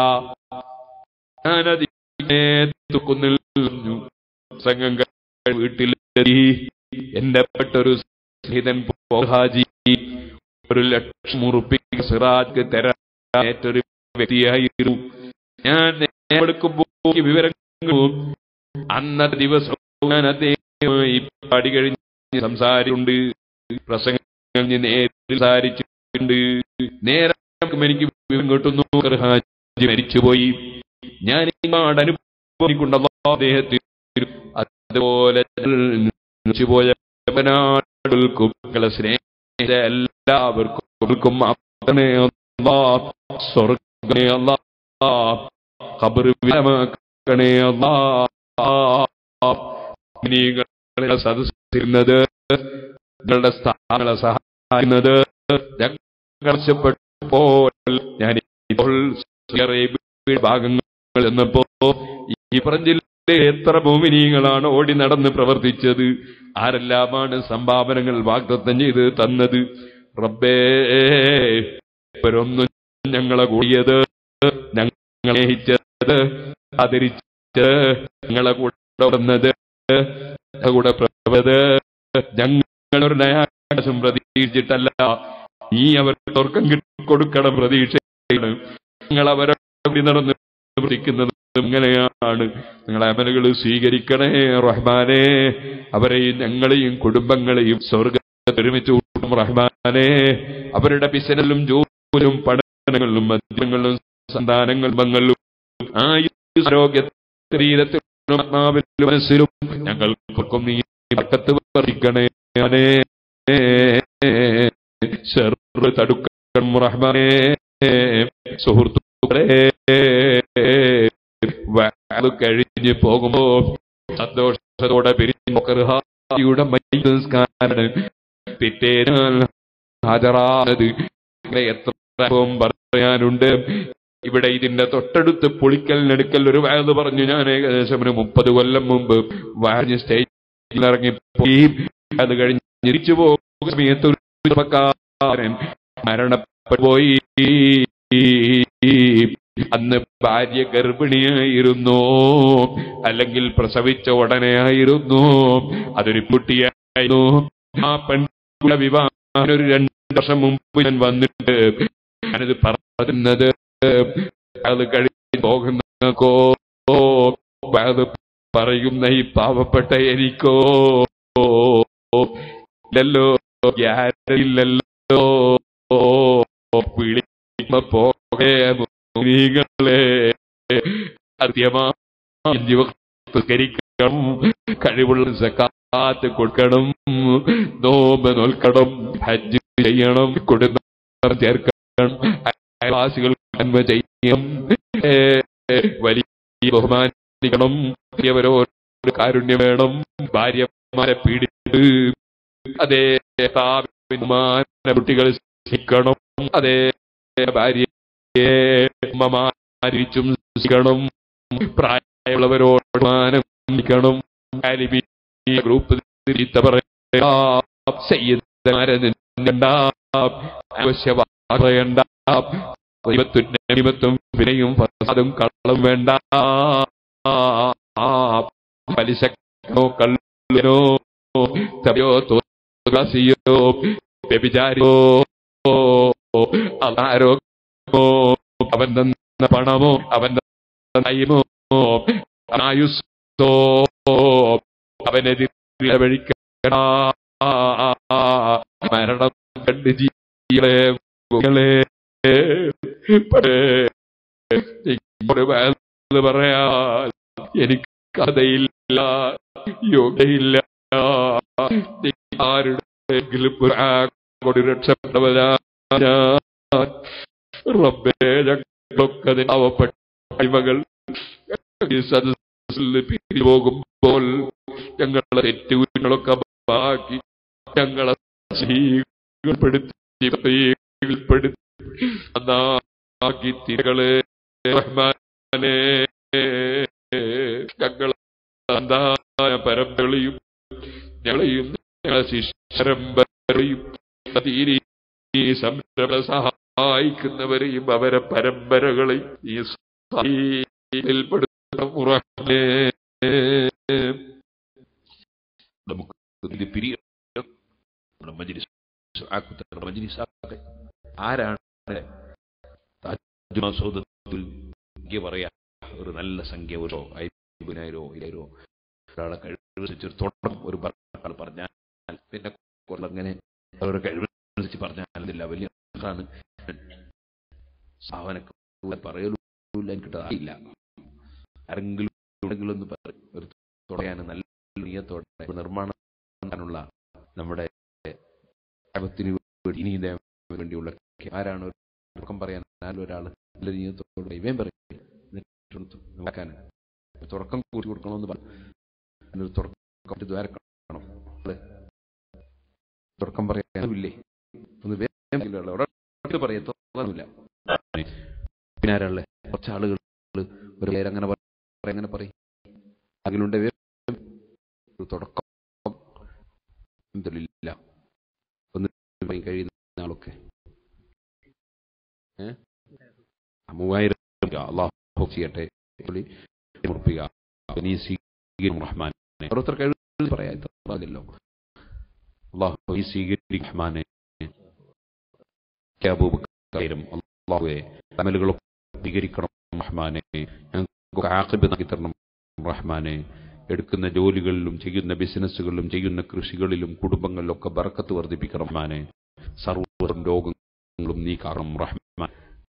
ഞാനതിക്കുന്നിൽ സംഘം വീട്ടിലെത്തി. എന്റെ പെട്ടൊരു സ്നേഹിതൻ ഹാജി ഒരു ലക്ഷം ഉറുപ്പിക സിറാജ് തരാനേറ്റൊരു വ്യക്തിയായിരുന്നു. ഞാൻ എടുക്കുമ്പോൾ വിവരങ്ങളും അന്നത്തെ ദിവസവും ഞാൻ അദ്ദേഹമായി പാടി കഴിഞ്ഞ് സംസാരിച്ചുണ്ട്, പ്രസംഗം നേരിൽ സംസാരിച്ചിട്ടുണ്ട്. നേരെ എനിക്ക് വിവരം കിട്ടുന്നു, ഹാജി മരിച്ചുപോയി. ഞാൻ ഇങ്ങോട്ട് അനുഭവിക്കൊണ്ടല്ലോ അദ്ദേഹത്തിന്. അതുപോലെ പോയ സ്നേഹ എല്ലാവർക്കും സ്വർഗ്ഗമേ അല്ലാ, ഖബർ വിലമാക്കണേ അല്ലാ. നിങ്ങളുടെ സദസ്സിരുന്നത്, നിങ്ങളുടെ സ്ഥാനങ്ങളെ സഹായിക്കുന്നത് ഞങ്ങൾപ്പെട്ടപ്പോൾ ഞാൻ ഇപ്പോൾ ഭാഗങ്ങൾ എന്നപ്പോ ഈ പറഞ്ഞില്ല എത്ര മോമിനീങ്ങളാണ് ഓടി നടന്ന് പ്രവർത്തിച്ചത്, ആരെല്ലാമാണ് സംഭാവനകൾ വാഗ്ദത്തം ചെയ്ത് തന്നത്. റബ്ബേ, ഇവരൊന്നും ഞങ്ങളെ കൂടിയത്, ഞങ്ങളെ സ്നേഹിച്ചത്, ആദരിച്ചത്, ഞങ്ങളെ കൂടെ വന്നത്, കൂടെ പ്രവത് ഞങ്ങളൊരു നയാകാശം പ്രതീക്ഷിച്ചിട്ടല്ല, നീ അവർക്ക് സ്വർഗം കൊടുക്കണം പ്രതീക്ഷയാണ്. ഞങ്ങൾ അവരെ നടന്ന് പ്രവർത്തിക്കുന്നത് ഇങ്ങനെയാണ്. നിങ്ങളെ അമലുകൾ സ്വീകരിക്കണേ റഹ്മാനേ. അവരെയും ഞങ്ങളെയും കുടുംബങ്ങളെയും സ്വർഗ്ഗത്തിൽ ഒരുമിച്ച് കൂട്ടും റഹ്മാനേ. അവരുടെ ബിസിനസ്സിലും ജോലിയും പഠനങ്ങളിലും മദ്യങ്ങളിലും സന്താനങ്ങളും ആരോഗ്യ ശരീരത്തിലും ആത്മാവിലും മനസ്സിലും ഞങ്ങൾക്കൊക്കെ നീ ബർക്കത്ത് വർദ്ധിക്കണേ തടുക്കണം റഹ്മാനേ. സുഹൃത്തുക്കളെ, അത് കഴിഞ്ഞ് പോകുമ്പോ സന്തോഷത്തോടെ പിരിഞ്ഞുടെ പിറ്റേനാൽ ഹാജരാനത് എത്ര പറയാനുണ്ട്. ഇവിടെ ഇതിന്റെ തൊട്ടടുത്ത് പൊളിക്കലിനടുക്കൽ ഒരു വയത് പറഞ്ഞു. ഞാൻ ഏകദേശം ഒരു മുപ്പത് കൊല്ലം മുമ്പ് വാഞ്ഞ് സ്റ്റേജിൽ ഇറങ്ങിപ്പോയി. അത് കഴിഞ്ഞ് തിരിച്ചു പോകുന്ന സമയത്ത് ഒരു ചെറുപ്പക്കാരൻ മരണപ്പെട്ടു പോയി. അന്ന് ഭാര്യ ഗർഭിണിയായിരുന്നു, അല്ലെങ്കിൽ പ്രസവിച്ച ഉടനെ ആയിരുന്നു. അതൊരു കുട്ടിയായിരുന്നു. ആ പെൺകുട്ടിയുടെ വിവാഹം ഒരു രണ്ടു വർഷം മുമ്പ് ഞാൻ വന്നിട്ട് ഞാനിത് പറയുന്നത് അത് കഴിഞ്ഞ് പോകുന്നോ അത് പറയുന്ന ഈ പാവപ്പെട്ട എനിക്കോ ഇല്ലല്ലോ, യാരില്ലല്ലോ. വിളിക്കുമ്പോ പോകേ ങ്ങളെ അത്യമാകരിക്കണം, കഴിവുള്ള സക്കാത്ത് കൊടുക്കണം, നോമ്പ് നോൽക്കണം, ഹജ്ജ് ചെയ്യണം, കുടുംബം ചേർക്കണം, അയൽവാസികൾ നന്മ ചെയ്യണം, വലിയ ബഹുമാനിക്കണം, വലിയവരോട് കാരുണ്യം വേണം, ഭാര്യമാരെ പീഡിപ്പിച്ച് അതേ കുട്ടികൾ ശിക്കണം, അതേ ഭാര്യ ഉമ്മമാരിച്ചും ശിക്കണം, പ്രായമുള്ളവരോട് മാനിക്കണം, ഗ്രൂപ്പ് ചീത്ത പറയാ, സയ്യിദന്മാരെ നിന്ദണ്ട, ആവശ്യവാദയണ്ട, ദൈവത്തും വിനയും ഫസാദും കള്ളം വേണ്ട, പലിശക്കോ കള്ളനോ തയോ തോസിയോ വ്യഭിചാരിയോ അനാരോഗ്യമോ അവൻ തന്ന പണമോ അവൻ നയമോ ആയുസ്സോ അവനെതിരെ വഴിക്കണ മരണം കണ്ട് ജീവളെ പറയാൻ എനിക്ക് കഥയില്ല, യോഗ്യയില്ല. ആരുടെയെങ്കിലും കൊണ്ട് രക്ഷപ്പെട്ടവരാ റബ്ബേ, ഞങ്ങളൊക്കെ പാവപ്പെട്ട അടിമകൾ പിരിഞ്ഞു പോകുമ്പോൾ ഞങ്ങളെ തെറ്റുകളൊക്കെ ബാക്കി ഞങ്ങളെ പ്പെടുത്തി നന്നാക്കി തിരകളെ റഹ്മാനേ ഞങ്ങളെ പരമ്പരയും ഞങ്ങളെയും ഞങ്ങളെ ശിഷ്യരമ്പരയും ഈ സംരംഭ സഹായിക്കുന്നവരെയും അവരെ പരമ്പരകളെയും ഈ നമുക്ക് ഇത് പിരിയ ആരാണ് പറയാ ഒരു നല്ല സംഖ്യ ഒരു അയ്യായിരോ ഇരോ ഒരാളെ കഴിവനുസരിച്ച് തുടക്കം ഒരു പറഞ്ഞാൽ പിന്നെ അങ്ങനെ അവരുടെ കഴിവനുസരിച്ച് പറഞ്ഞാൽ വലിയ ആണ് സാധനക്ക് പറയലില്ല എനിക്കിട്ടില്ല ആരെങ്കിലും എവിടെങ്കിലും ഒന്ന് പറയും ഒരു തുടയാൻ നല്ല നീയത്തോടെ നിർമ്മാണമുള്ള നമ്മുടെ ഇനി വേണ്ടിയുള്ള ആരാണ് തുടക്കം പറയാൻ ഒരാൾ നല്ല നീയത്തോടെ ഇവയും പറയും തുടക്കം കൂട്ടി കൊടുക്കണമെന്ന് പറഞ്ഞു തുടക്കം ദ്വാരക്കണം തുടക്കം പറയാനില്ലേ ഒന്ന് വേഗം പറയത്തൊന്നുമില്ല പിന്നെ ആരാളെ കുറച്ച് ആളുകൾ ഒരു പേരങ്ങനെ അങ്ങനെ പറയും അതിലുണ്ട് തുടക്കം ഇല്ല ഒന്ന് കഴിയുന്ന ആളൊക്കെ മൂവായിരം അള്ളാഹു ചെയ്യട്ടെ റഹ്മാൻ ഓരോരുത്തർ കഴിവ് പറയാമല്ലോ അള്ളാഹു റഹ്മാനെ അള്ളാഹുവെ തമലുകളൊക്കെ സ്വീകരിക്കണം റഹ്മാനെ ഞങ്ങൾക്ക് ആഖിബത്ത് നൽകി തരണം റഹ്മാനെ എടുക്കുന്ന ജോലികളിലും ചെയ്യുന്ന ബിസിനസ്സുകളിലും ചെയ്യുന്ന കൃഷികളിലും കുടുംബങ്ങളിലൊക്കെ ബർക്കത്ത് വർദ്ധിപ്പിക്കണം റഹ്മാനെ സർവ്വ രോഗങ്ങളും നീക്കണം റഹ്മാൻ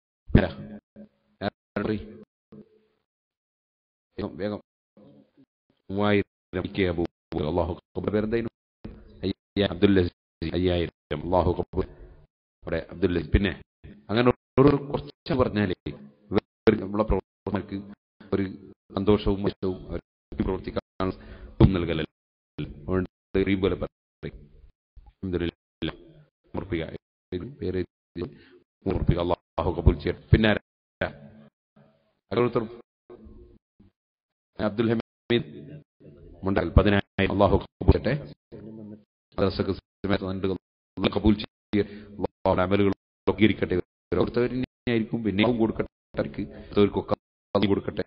വേഗം മൂവായിരം അള്ളാഹു പേരെന്തായാലും അബ്ദുൽ അയ്യായിരം അള്ളാഹു അബ്ദുൽ പിന്നെ അങ്ങനെ കുറച്ച് പറഞ്ഞാലേ നമ്മളെ പ്രവർത്തനങ്ങൾക്ക് ഒരു സന്തോഷവും ഇഷ്ടവും പ്രവർത്തിക്കാൻ നൽകലല്ലേ അള്ളാഹു കബൂൽ ചെയ്യട്ടെ പിന്നെ അബ്ദുൽ ഹമീദ് മുണ്ടാൽ പതിനായിരം അള്ളാഹു കബൂൽ ചെയ്യട്ടെ കബൂൽ ചെയ്യട്ടെ അമലുകൾ സ്വീകരിക്കട്ടെ ഓരോരുത്തരിനായിരിക്കും പിന്നെയും കൊടുക്കട്ടെ അവർക്കൊക്കെ കൊടുക്കട്ടെ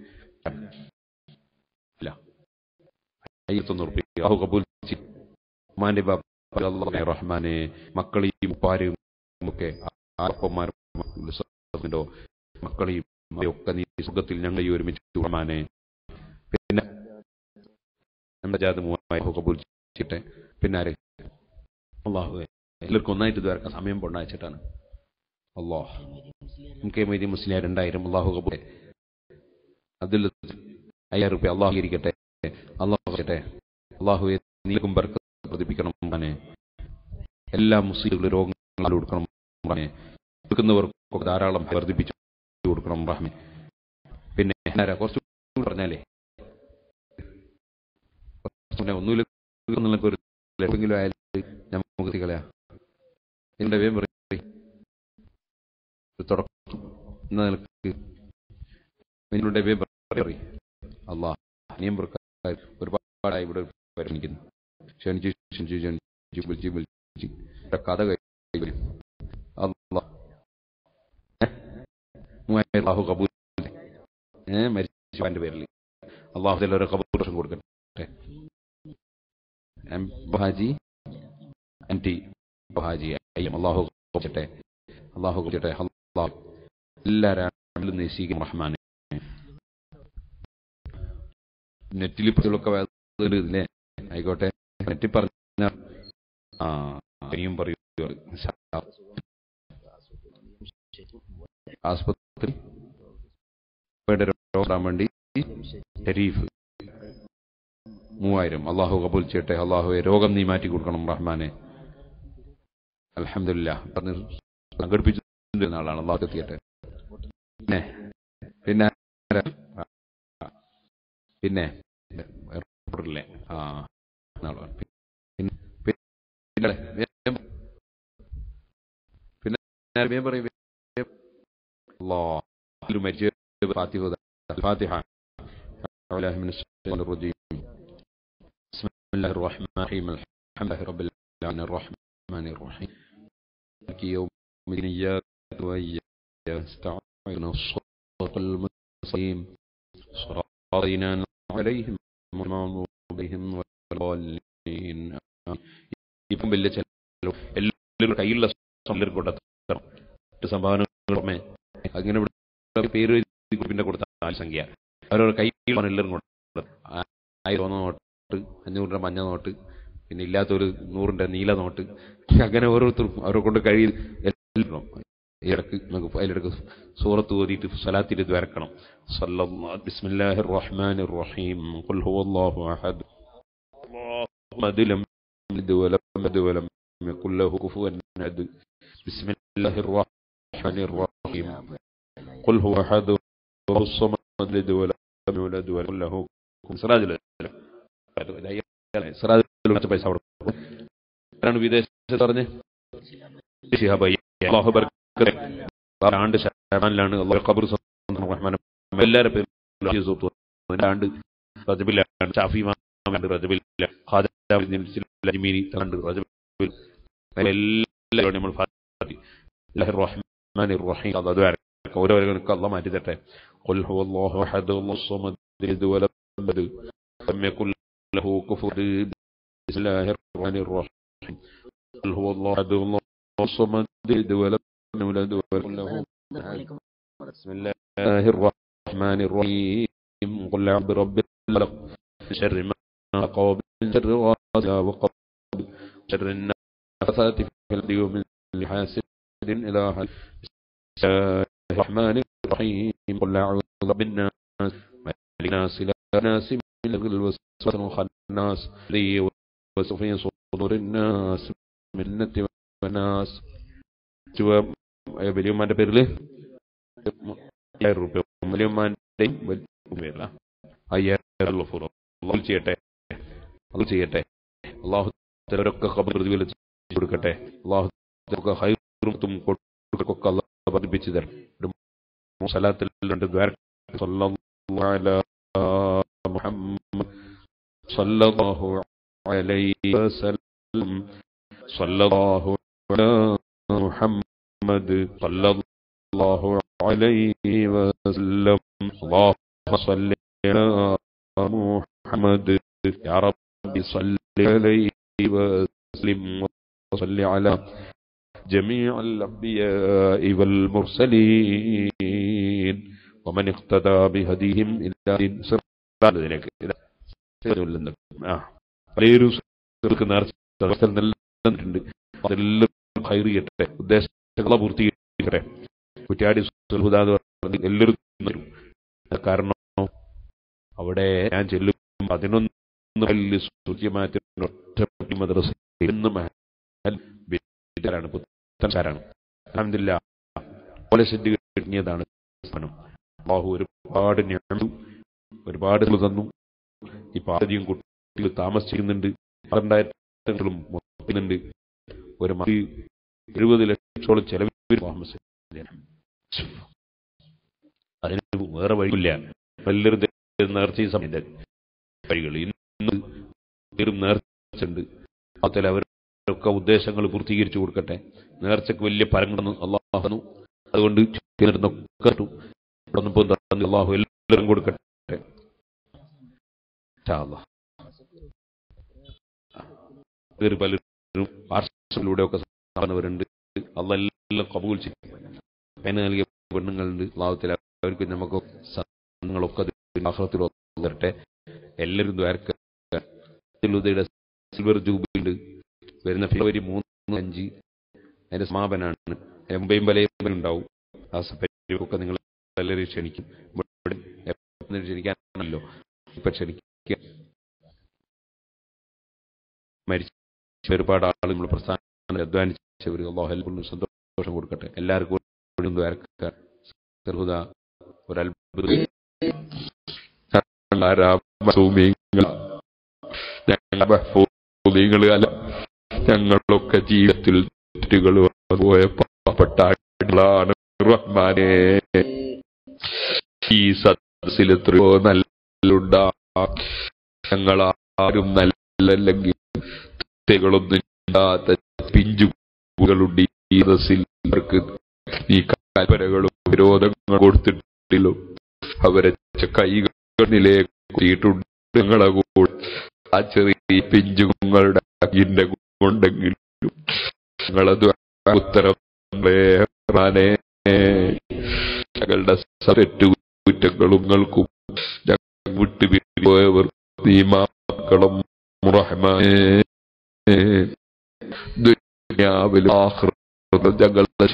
ഇല്ല അയ്യത്തൊന്നൂറ് അള്ളാഹു കബൂൽ ചെയ്യട്ടെ റഹ്മാനെ മക്കളെയും ഉപ്പാരെയും ഒക്കെ ആപ്പന്മാരും മക്കളെയും ഒക്കെ നീ സുഖത്തിൽ ഞങ്ങൾ ഈ ഒരുമിച്ച് റഹ്മാനെ പിന്നെ നമ്മുടെ ജാതി മൂവായിരം കബൂൽ ചെയ്യട്ടെ പിന്നെ ആരെ അള്ളാഹുവെ എല്ലാവർക്കും ഒന്നായിട്ട് ദ്വാരക്കാൻ സമയം പൊണ്ണയച്ചിട്ടാണ് അള്ളാഹ് എം കെ മൊയ്തീൻ മുസ്ലിയാർ രണ്ടായിരം അള്ളാഹു കബൂൽ അബ്ദുൽ അയ്യായിരം റുപ്യ അള്ളാഹു ഇരിക്കട്ടെ അള്ളാഹു ചെയ്യട്ടെ അള്ളാഹുവെ നീക്കും ബർക്കത്ത് വർദ്ധിപ്പിക്കണം റഹ്മാനെ എല്ലാ മുസ്ലിങ്ങളും രോഗങ്ങൾ കൊടുക്കണം റഹ്മാനെ കൊടുക്കുന്നവർക്കൊക്കെ ധാരാളം വർദ്ധിപ്പിച്ചു കൊടുക്കണം റഹ്മാനെ പിന്നെ ആരാ കുറച്ച് പറഞ്ഞാലേ ഒന്നുമില്ല ഒരു എപ്പോഴെങ്കിലും ആയാലും നമുക്ക് കളയാ എന്റെ വേം തുടക്കം നിങ്ങളുടെ വേം അള്ളാഹ് അനിയം ഒരുപാടായി ഇവിടെ പരിഗണിക്കുന്നു കഥ കഴിയും അള്ളാഹു കബൂൽ ഏഹ് മരിച്ചു പേരിൽ അള്ളാഹു ഓരോ കബൂൽ കൊടുക്കട്ടെ ഹാജി ആന്റി ഹാജി അയ്യം അള്ളാഹു ചെയ്യട്ടെ അള്ളാഹു ചെയ്യട്ടെ അള്ളാഹു എല്ലാവരും സ്വീകരിക്കും റഹ്മാനെ നെറ്റിൽ ഇപ്പോഴൊക്കെ ഇല്ലേ ആയിക്കോട്ടെ നെറ്റിൽ പറഞ്ഞ ആ ഇനിയും പറയൂ ആസ്പത്രി വേണ്ടി ഷരീഫ് മൂവായിരം അള്ളാഹു കബൂൽ ചെയ്യട്ടെ അള്ളാഹുവെ രോഗം നീ മാറ്റി കൊടുക്കണം റഹ്മാനെ അൽഹംദുലില്ലാ പറഞ്ഞ് സംഘടിപ്പിച്ചിരുന്ന ആളാണ് അള്ളാഹു എത്തിയട്ടെ പിന്നെ പിന്നെ പിന്നെ എയർപോർട്ടിലെ ആ പിന്നെ പിന്നെ പറയും مجيب فاتحة الفاتحة أعوذ من الشيطان الرجيم بسم الله الرحمن الرحيم الحمد لله رب العالمين الرحمن الرحيم مالك يوم الدين إياك وإياك نستعين الصراط المستقيم صراط الذين أنعمت عليهم غير المغضوب عليهم ولا الضالين ഇപ്പം വലിയ ചെലവ് എല്ലാവരും കയ്യിലുള്ള കൊടുത്ത സംഭാവനകളുമേ അങ്ങനെ പേര് പിന്നെ കൊടുത്ത സംഖ്യ അവരവരുടെ കയ്യിൽ എല്ലാവരും കൊടുത്തത് ആയിരം നോട്ട് അഞ്ഞൂറിൻ്റെ മഞ്ഞ നോട്ട് പിന്നെ ഇല്ലാത്തൊരു നൂറിൻ്റെ നീല നോട്ട് അങ്ങനെ ഓരോരുത്തരും അവരെ കൊണ്ട് കഴിയും എല്ലാം ഇടക്ക് നമുക്ക് അതിലിടക്ക് സൂറത്ത് ഓതിയിട്ട് സ്വലാത്തിൽ ദ്വാരക്കണം ബിസ്മില്ലാഹിർ റഹ്മാനിർ റഹീം ഖുൽ ഹുവല്ലാഹു അഹദ് അല്ലാഹു ലം യലിദ് വലം യൂലദ് വലം യകുൽ ലഹു കുഫുവൻ അഹദ് ബിസ്മില്ലാഹിർ റഹ്മാനിർ റഹീം ഖുൽ ഹുവ അഹദ് അല്ലാഹു സമദ് ലം യലിദ് വലം യൂലദ് വലം യകുൽ ലഹു സിറാജുൽ സിറാജുൽ പൈസ കൊടുക്കും വിദേശത്ത് പറഞ്ഞ് അല്ലാഹു ബർക്കത്ത് ആണ്ട് ശഅബാനിലാണ് അല്ലാഹു ഖബർ റഹ്മാൻ എല്ലാവരുടെ പേരും ആണ്ട് റജബിലാണ് ഷാഫി ഇമാം റജബിൽ ഖാജ അജ്മീരി ആണ്ട് റജബിൽ എല്ലാവരും നമ്മൾ ബിസ്മില്ലാഹിർ റഹ്മാനിർ റഹീം ഓരോരുത്തർക്ക് അല്ലാഹു മാറ്റി തരട്ടെ ഖുൽ ഹുവല്ലാഹു അഹദ് അല്ലാഹു സമദ് ലം യലിദ് വലം യൂലദ് വലം യകുൽ ലഹു കുഫുവൻ ബിസ്മില്ലാഹിർ റഹ്മാനിർ റഹീം ഖുൽ ഹുവല്ലാഹു അഹദ് അല്ലാഹു സമദ് ലം യലിദ് വലം യൂലദ് വലം യകുൽ ലഹു ബിസ്മില്ലാഹിർ റഹ്മാനിർ റഹീം ഖുൽ അഊദു ബിറബ്ബിൽ ഫലഖ് മിൻ ശർരി മാ ഖലഖ മിൻ ശർരി ഗാസിഖിൻ വഖബ شر النفاثات في العقد ومن كل حاسد إذا حسد بسم الله الرحمن الرحيم قل أعوذ برب الناس ملك الناس إله الناس من شر الوسواس الخناس الذي يوسوس في صدور الناس من الجنة والناس വലിയമ്മാന്റെ പേരില് അയ്യായിരം രൂപ വലിയമ്മാന്റെ പേരില അയ്യായിരം ചെയ്യട്ടെ അത് ചെയ്യട്ടെ അള്ളാഹു ചിലരൊക്കെ ഖബർ പ്രതിഫലിച്ച് കൊടുക്കട്ടെ അള്ളാഹു ഹൈറും കൊടുക്കൊക്കെ അള്ളാഹു വർദ്ധിപ്പിച്ചു തരും സലാത്തിൽ രണ്ട് ദ്വാര സല്ലല്ലാഹു അലാ മുഹമ്മദ് സല്ലല്ലാഹു അലൈഹി വസല്ലം സല്ലല്ലാഹു അലാ മുഹമ്മദ് സല്ലല്ലാഹു അലൈഹി വസല്ലം അല്ലാഹു സല്ലി അലാ മുഹമ്മദ് യാ റബ്ബി സല്ലി അലൈഹി وسلم وصل على جميع الأنبياء والمرسلين ومن اقتدى بهديهم إلى صراط ذلك ഉദ്ദേശങ്ങളെ പൂർത്തീകരിക്കട്ടെ കുറ്റ്യാടി എല്ലാവരും കാരണം അവിടെ ഞാൻ ചെല്ലും പതിനൊന്ന് ഒറ്റ മദ്രസ പുത്തൻകാരാണ് അൽഹംദുലില്ലാഹ് കോളേജ് കിട്ടിയതാണ് അല്ലാഹു ഒരുപാട് നിഅമത്ത് ഒരുപാട് തന്നു ഇപ്പൊ ആദ്യം കുട്ടികൾ താമസിക്കുന്നുണ്ട് രണ്ടായിരത്തിലും മൊത്തത്തിലുണ്ട് ഒരു എഴുപത് ലക്ഷത്തോളം ചെലവിൽ അതിന് വേറെ വഴിയില്ല എല്ലാവരും നേർച്ച സമയത്ത് വഴികൾ ഇന്ന് നേർച്ചുണ്ട് അതിൽ അവരൊക്കെ ഉദ്ദേശങ്ങൾ പൂർത്തീകരിച്ചു കൊടുക്കട്ടെ നേർച്ചക്ക് വലിയ പരങ്ങുണ്ടെന്ന് അള്ളാഹു അതുകൊണ്ട് അള്ളാഹു എല്ലാവരും കൊടുക്കട്ടെ പലരും പാർസലിലൂടെ ഒക്കെ സാധനവരുണ്ട് അള്ളെല്ലാം കബൂൽ ചെയ്യും അതിന് നൽകിയ പെണ്ണുങ്ങളുണ്ട് അള്ളാഹുത്തിൽ അവർക്ക് നമുക്ക് സാധനങ്ങളൊക്കെ തരട്ടെ എല്ലാവരും ദ്വാരക്ക സിൽവർ ജൂബിലി ഉണ്ട് വരുന്ന ഫെബ്രുവരി മൂന്ന് അഞ്ച് അതിന്റെ സമാപനാണ് എമ്പയും വലയും ഉണ്ടാവും ആ സഭയൊക്കെ നിങ്ങൾ എല്ലാവരും ക്ഷണിക്കും ക്ഷണിക്കാനല്ലോ ഇപ്പൊ ക്ഷണിക്കുക മരിച്ച ഒരുപാട് ആളുകൾ നമ്മൾ പ്രസ്ഥാനം അധ്വാനിച്ചവർ അല്ലാഹു എല്ലാവർക്കും സന്തോഷം കൊടുക്കട്ടെ എല്ലാവർക്കും ഒരു അത്ഭുത മസൂമീങ്ങൾ, ഞങ്ങൾ മഹ്ഫൂദീങ്ങൾ അല്ല. ഞങ്ങളൊക്കെ ജീവിതത്തിൽ തെറ്റുകൾ പോയ പാവപ്പെട്ട ആളുകളാണ് റഹ്മാനേ. ഈ സദസ്സിൽ എത്രയോ നല്ലുണ്ടാ, ഞങ്ങളാരും നല്ലല്ലെങ്കിൽ തെറ്റുകളൊന്നും ഇല്ലാത്ത പിഞ്ചുകളുണ്ട് ഈ സദസ്സിൽ. അവർക്ക് ഈ കൽപ്പനകളും വിരോധങ്ങളും കൊടുത്തിട്ടില്ലോ, അവരെ കൈകളിലേക്ക് ഞങ്ങളെ കൂടെ ആ ചെറിയ പിഞ്ചുങ്ങളുടെ അകിന്റെ ഉണ്ടെങ്കിലും ഞങ്ങളത് ഉത്തരം ഞങ്ങളുടെ തെറ്റുകുറ്റങ്ങളും നിങ്ങൾക്കും വിട്ടുപോയവർ നീ മക്കളും റഹ്മാനേ ദുനിയാവിലും ആഖിറത്തിലും ഞങ്ങളുടെ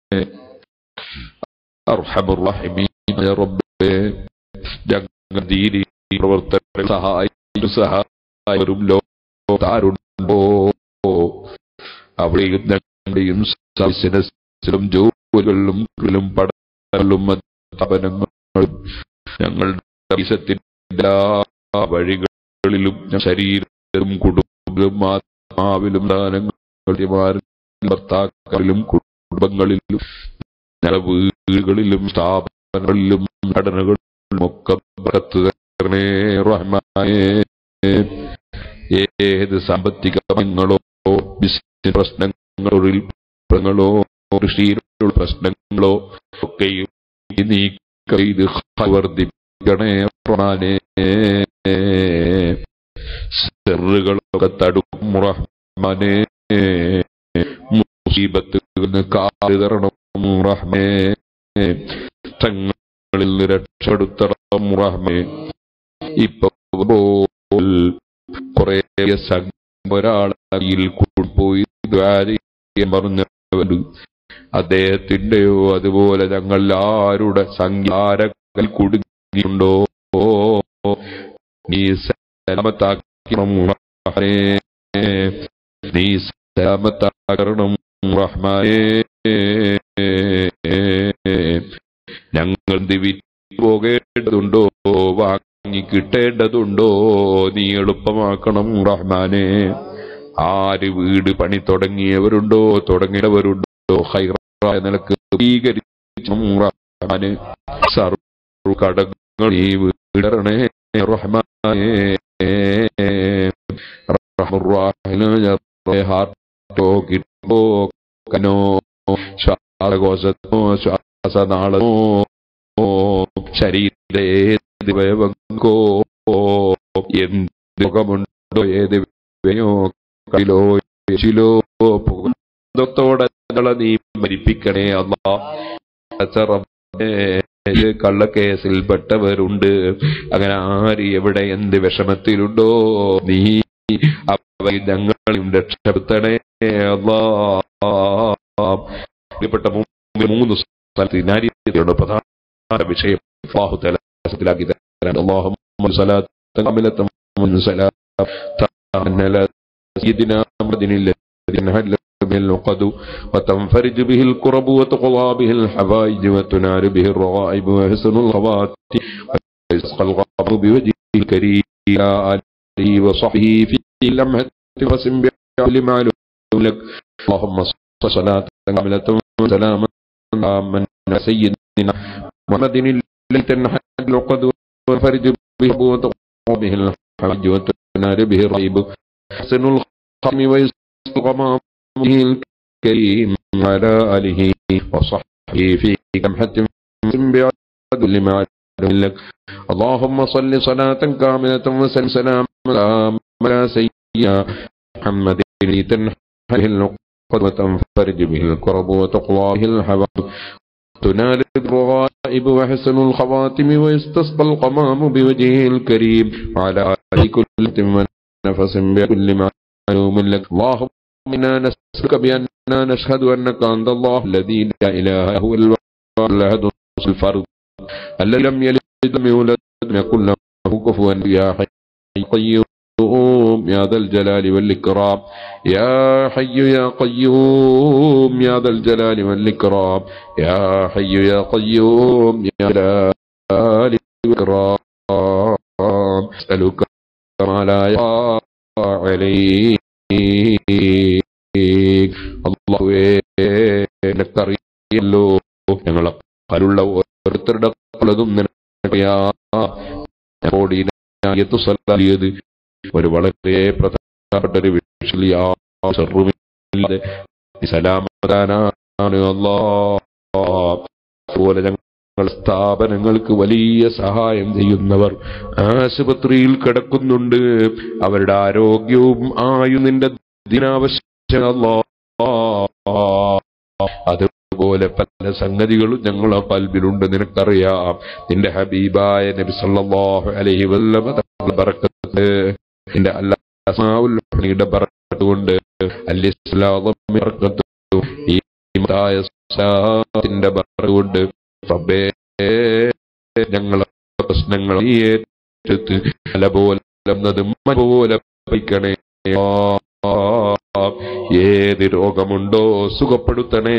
അർഹമർ റഹീമായ റബ്ബേ, ഞങ്ങൾ ദീനി പ്രവർത്തകരെ സഹായിക്കും സഹായവരും ലോകത്താരുണ്ടോ അവിടെയും ഞങ്ങളുടെയും ബിസിനസ്സിലും ജോലികളിലും പഠനങ്ങളിലും സ്ഥാപനങ്ങളും ഞങ്ങളുടെ ദേശത്തിന്റെ വഴികളിലും ശരീരത്തിലും കുടുംബത്തിലും ആത്മാവിലും ദാനങ്ങളിലും ഭർത്താക്കളിലും കുടുംബങ്ങളിലും ഞങ്ങളുടെ വീടുകളിലും സ്ഥാപനങ്ങളിലും ഘടനകളിലും ഒക്കെ ബർക്കത്ത് തരണേ റഹ്മാനേ. ഏത് സാമ്പത്തിക പ്രശ്നങ്ങളോ ബിസിനസ് പ്രശ്നങ്ങളോ പ്രശ്നങ്ങളോ കൃഷിയിലുള്ള പ്രശ്നങ്ങളോ ഒക്കെയും നീക്കം വർദ്ധിപ്പിക്കണേ റഹ്മാനേ. ശർറുകളൊക്കെ തടുക്കും റഹ്മാനേ. മുസീബത്തുകളിൽ കാല് തരണം റഹ്മേ. തങ്ങളിൽ നിന്ന് രക്ഷപ്പെടുത്തണം റഹ്മേ. ഇപ്പൊ കുറെ ഒരാളിൽ പോയി പറഞ്ഞവരുണ്ട്. അദ്ദേഹത്തിന്റെയോ അതുപോലെ ഞങ്ങൾ ആരുടെ സംഖ്യാരകൾ കുടുങ്ങിയുണ്ടോ നീ സലാമത്താക്കണം റഹ്മാനേ. നീ സലാമത്താക്കണം റഹ്മാനേ. ഞങ്ങൾ വിറ്റ് പോകേണ്ടതുണ്ടോ വാങ്ങി കിട്ടേണ്ടതുണ്ടോ നീ എളുപ്പമാക്കണം റഹ്മാനേ. ആര് വീട് പണി തുടങ്ങിയവരുണ്ടോ തുടങ്ങിയവരുണ്ടോ ഹൈറായ നിലക്ക് സ്വീകരിച്ചു റഹ്മാനേ. സർവ്വ കടങ്ങൾ നീ വീടണേ റഹ്മാനേ. ഹാർട്ടോ കിട്ടോ കനോ ശ്വാസകോശത്തോ ശ്വാസനാളമോ ശരീരേവങ്കോ എന്ത് രോഗമുണ്ടോ ഏത് വേനോ കയിലോ ിലോ പുകത്തോടെ നീ മരിപ്പിക്കണേ അല്ലാഹ്. കള്ളക്കേസിൽ പെട്ടവരുണ്ട്. അങ്ങനെ ആര് എവിടെ എന്ത് വിഷമത്തിലുണ്ടോ നീ അവ ഞങ്ങളും രക്ഷപ്പെടുത്തണേ അല്ലാഹ്. പ്രിയപ്പെട്ട മൂന്ന് സ്ഥലത്ത് പ്രധാന വിഷയം അല്ലാഹു തആല ാക്കി തരാൻ അല്ലാഹുമ്മ സ്വലാത്തൻ കാമിലത്തൻ സലാത്തൻ അലാ സയ്യിദിനാ മുഹമ്മദിൻ الذي به العقد وتنفرج به الكرب وتقضى به الحوائج وتنال به الرغائب وحسن الخواتم ويسقى الغاب بوجهه الكريم إلى آله وصحبه في لمحة وسم بعل معلوم لك. اللهم صل صلاة كاملة وسلاما تاما على سيدنا محمد الذي تنحل العقد وتنفرج به وتقضى به الحوائج وتنال به الرغائب وحسن الخاتم ويسقى الغمام الكريم على آله وصحبه في لمحة بعد لما لك. اللهم صل صلاة كاملة وسلم سلاما على سيدنا محمد الذي تنحل العقد وتنفرج به الكرب وتقضى به الحوائج تنال الرغائب وحسن الخواتم ويستسقى الغمام بوجهه الكريم على آله كل ونفس بكل معلوم لك. اللهم إنا نسألك بأننا نشهد أنك أنت الله الذي لا إله هو الأحد الفرد الذي لم يلد ولم يولد ولم يكن له كفوا يا حي قيوم يا ذا الجلال والإكرام يا حي يا قيوم يا ذا الجلال والإكرام يا حي يا قيوم يا ذا الجلال والإكرام نسألك ما لا يخفى عليك അല്ലാഹുവേ നിനക്കറിയല്ലോ ഞങ്ങളെ പലുള്ള ഓരോരുത്തരുടെ പലതും നിനക്കറിയാത് ഒരു വളരെ പ്രധാനപ്പെട്ട ഒരു വിഷയമില്ലാതെ സലാമതാനാണ് അല്ലാഹ്. അതുപോലെ ഞങ്ങൾ സ്ഥാപനങ്ങൾക്ക് വലിയ സഹായം ചെയ്യുന്നവർ ആശുപത്രിയിൽ കിടക്കുന്നുണ്ട്. അവരുടെ ആരോഗ്യവും ആയുനിന്റെ ദിനാവശ്യം അല്ലാഹ്. അതുപോലെ പല സംഗതികളും ഞങ്ങളെ കൽബിലുണ്ട്, നിനക്കറിയാം. നിന്റെ ഹബീബായ നബി സല്ലല്ലാഹു അലൈഹി വസല്ലം തങ്ങളുടെ ബറക്കത്ത്, നിന്റെ അസ്മാഉൽ ഹുസ്നയുടെ ബറക്കത്ത് കൊണ്ട് അൽ-ഇസ്ലാമിന്റെ ബറക്കത്ത്, ഈ മതായ സലാത്തിന്റെ ബറക്കത്ത് കൊണ്ട് റബ്ബേ ഞങ്ങളെ പ്രശ്നങ്ങൾ ഏറ്റെടുത്ത് അലപോലെ പോലെ പഠിക്കണേ. ഏത് രോഗമുണ്ടോ സുഖപ്പെടുത്തണേ.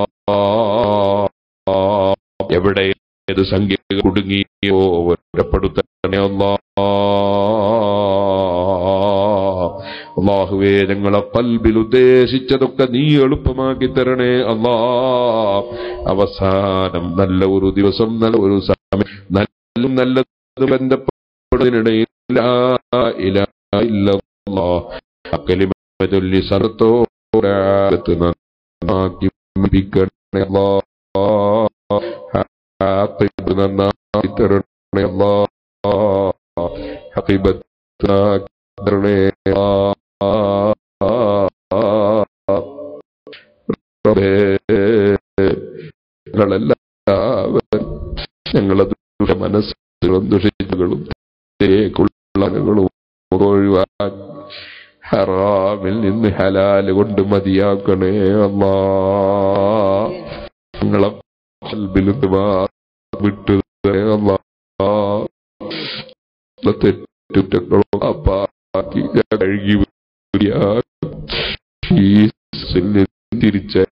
എവിടെ ഏത് സംഖ്യ കുടുങ്ങിയോ ഒറ്റപ്പെടുത്തണേ. അല്ലാഹുവേ ഞങ്ങളെ ഖൽബിൽ ഉദ്ദേശിച്ചതൊക്കെ നീ എളുപ്പമാക്കി തരണേ അല്ലാ. അവസാനം നല്ല ഒരു ദിവസം, നല്ല ഒരു സമയം, നല്ല നല്ലത് ബന്ധപ്പെടുന്നതിനിടയിൽ ലാ ഇലാഹ ഇല്ലല്ലാഹ് കലിമത്തുൽ സർത്തോരാത്ത് നന്നാക്കി പിടിക്കണേ അല്ലാഹ്. ഹഖീബത്ത് നന്നാക്കി തരണേ അല്ലാഹ്. ഹഖീബത്ത് തരണേ ഞങ്ങളെല്ലാവരും ഞങ്ങളത് മനസ്സുകളും ദുഷിച്ചുകളും കുള്ളകളും ഒഴിവാക്കി ഹറാമിൽ നിന്ന് ഹലാല് കൊണ്ട് മതിയാക്കണേ അല്ലാഹ്. ഞങ്ങളെ ഖൽബിൽ നിന്ന് വിട്ടു അല്ലാഹ്. തെറ്റുറ്റങ്ങളും അപ്പാക്കി കഴുകി തിരിച്ച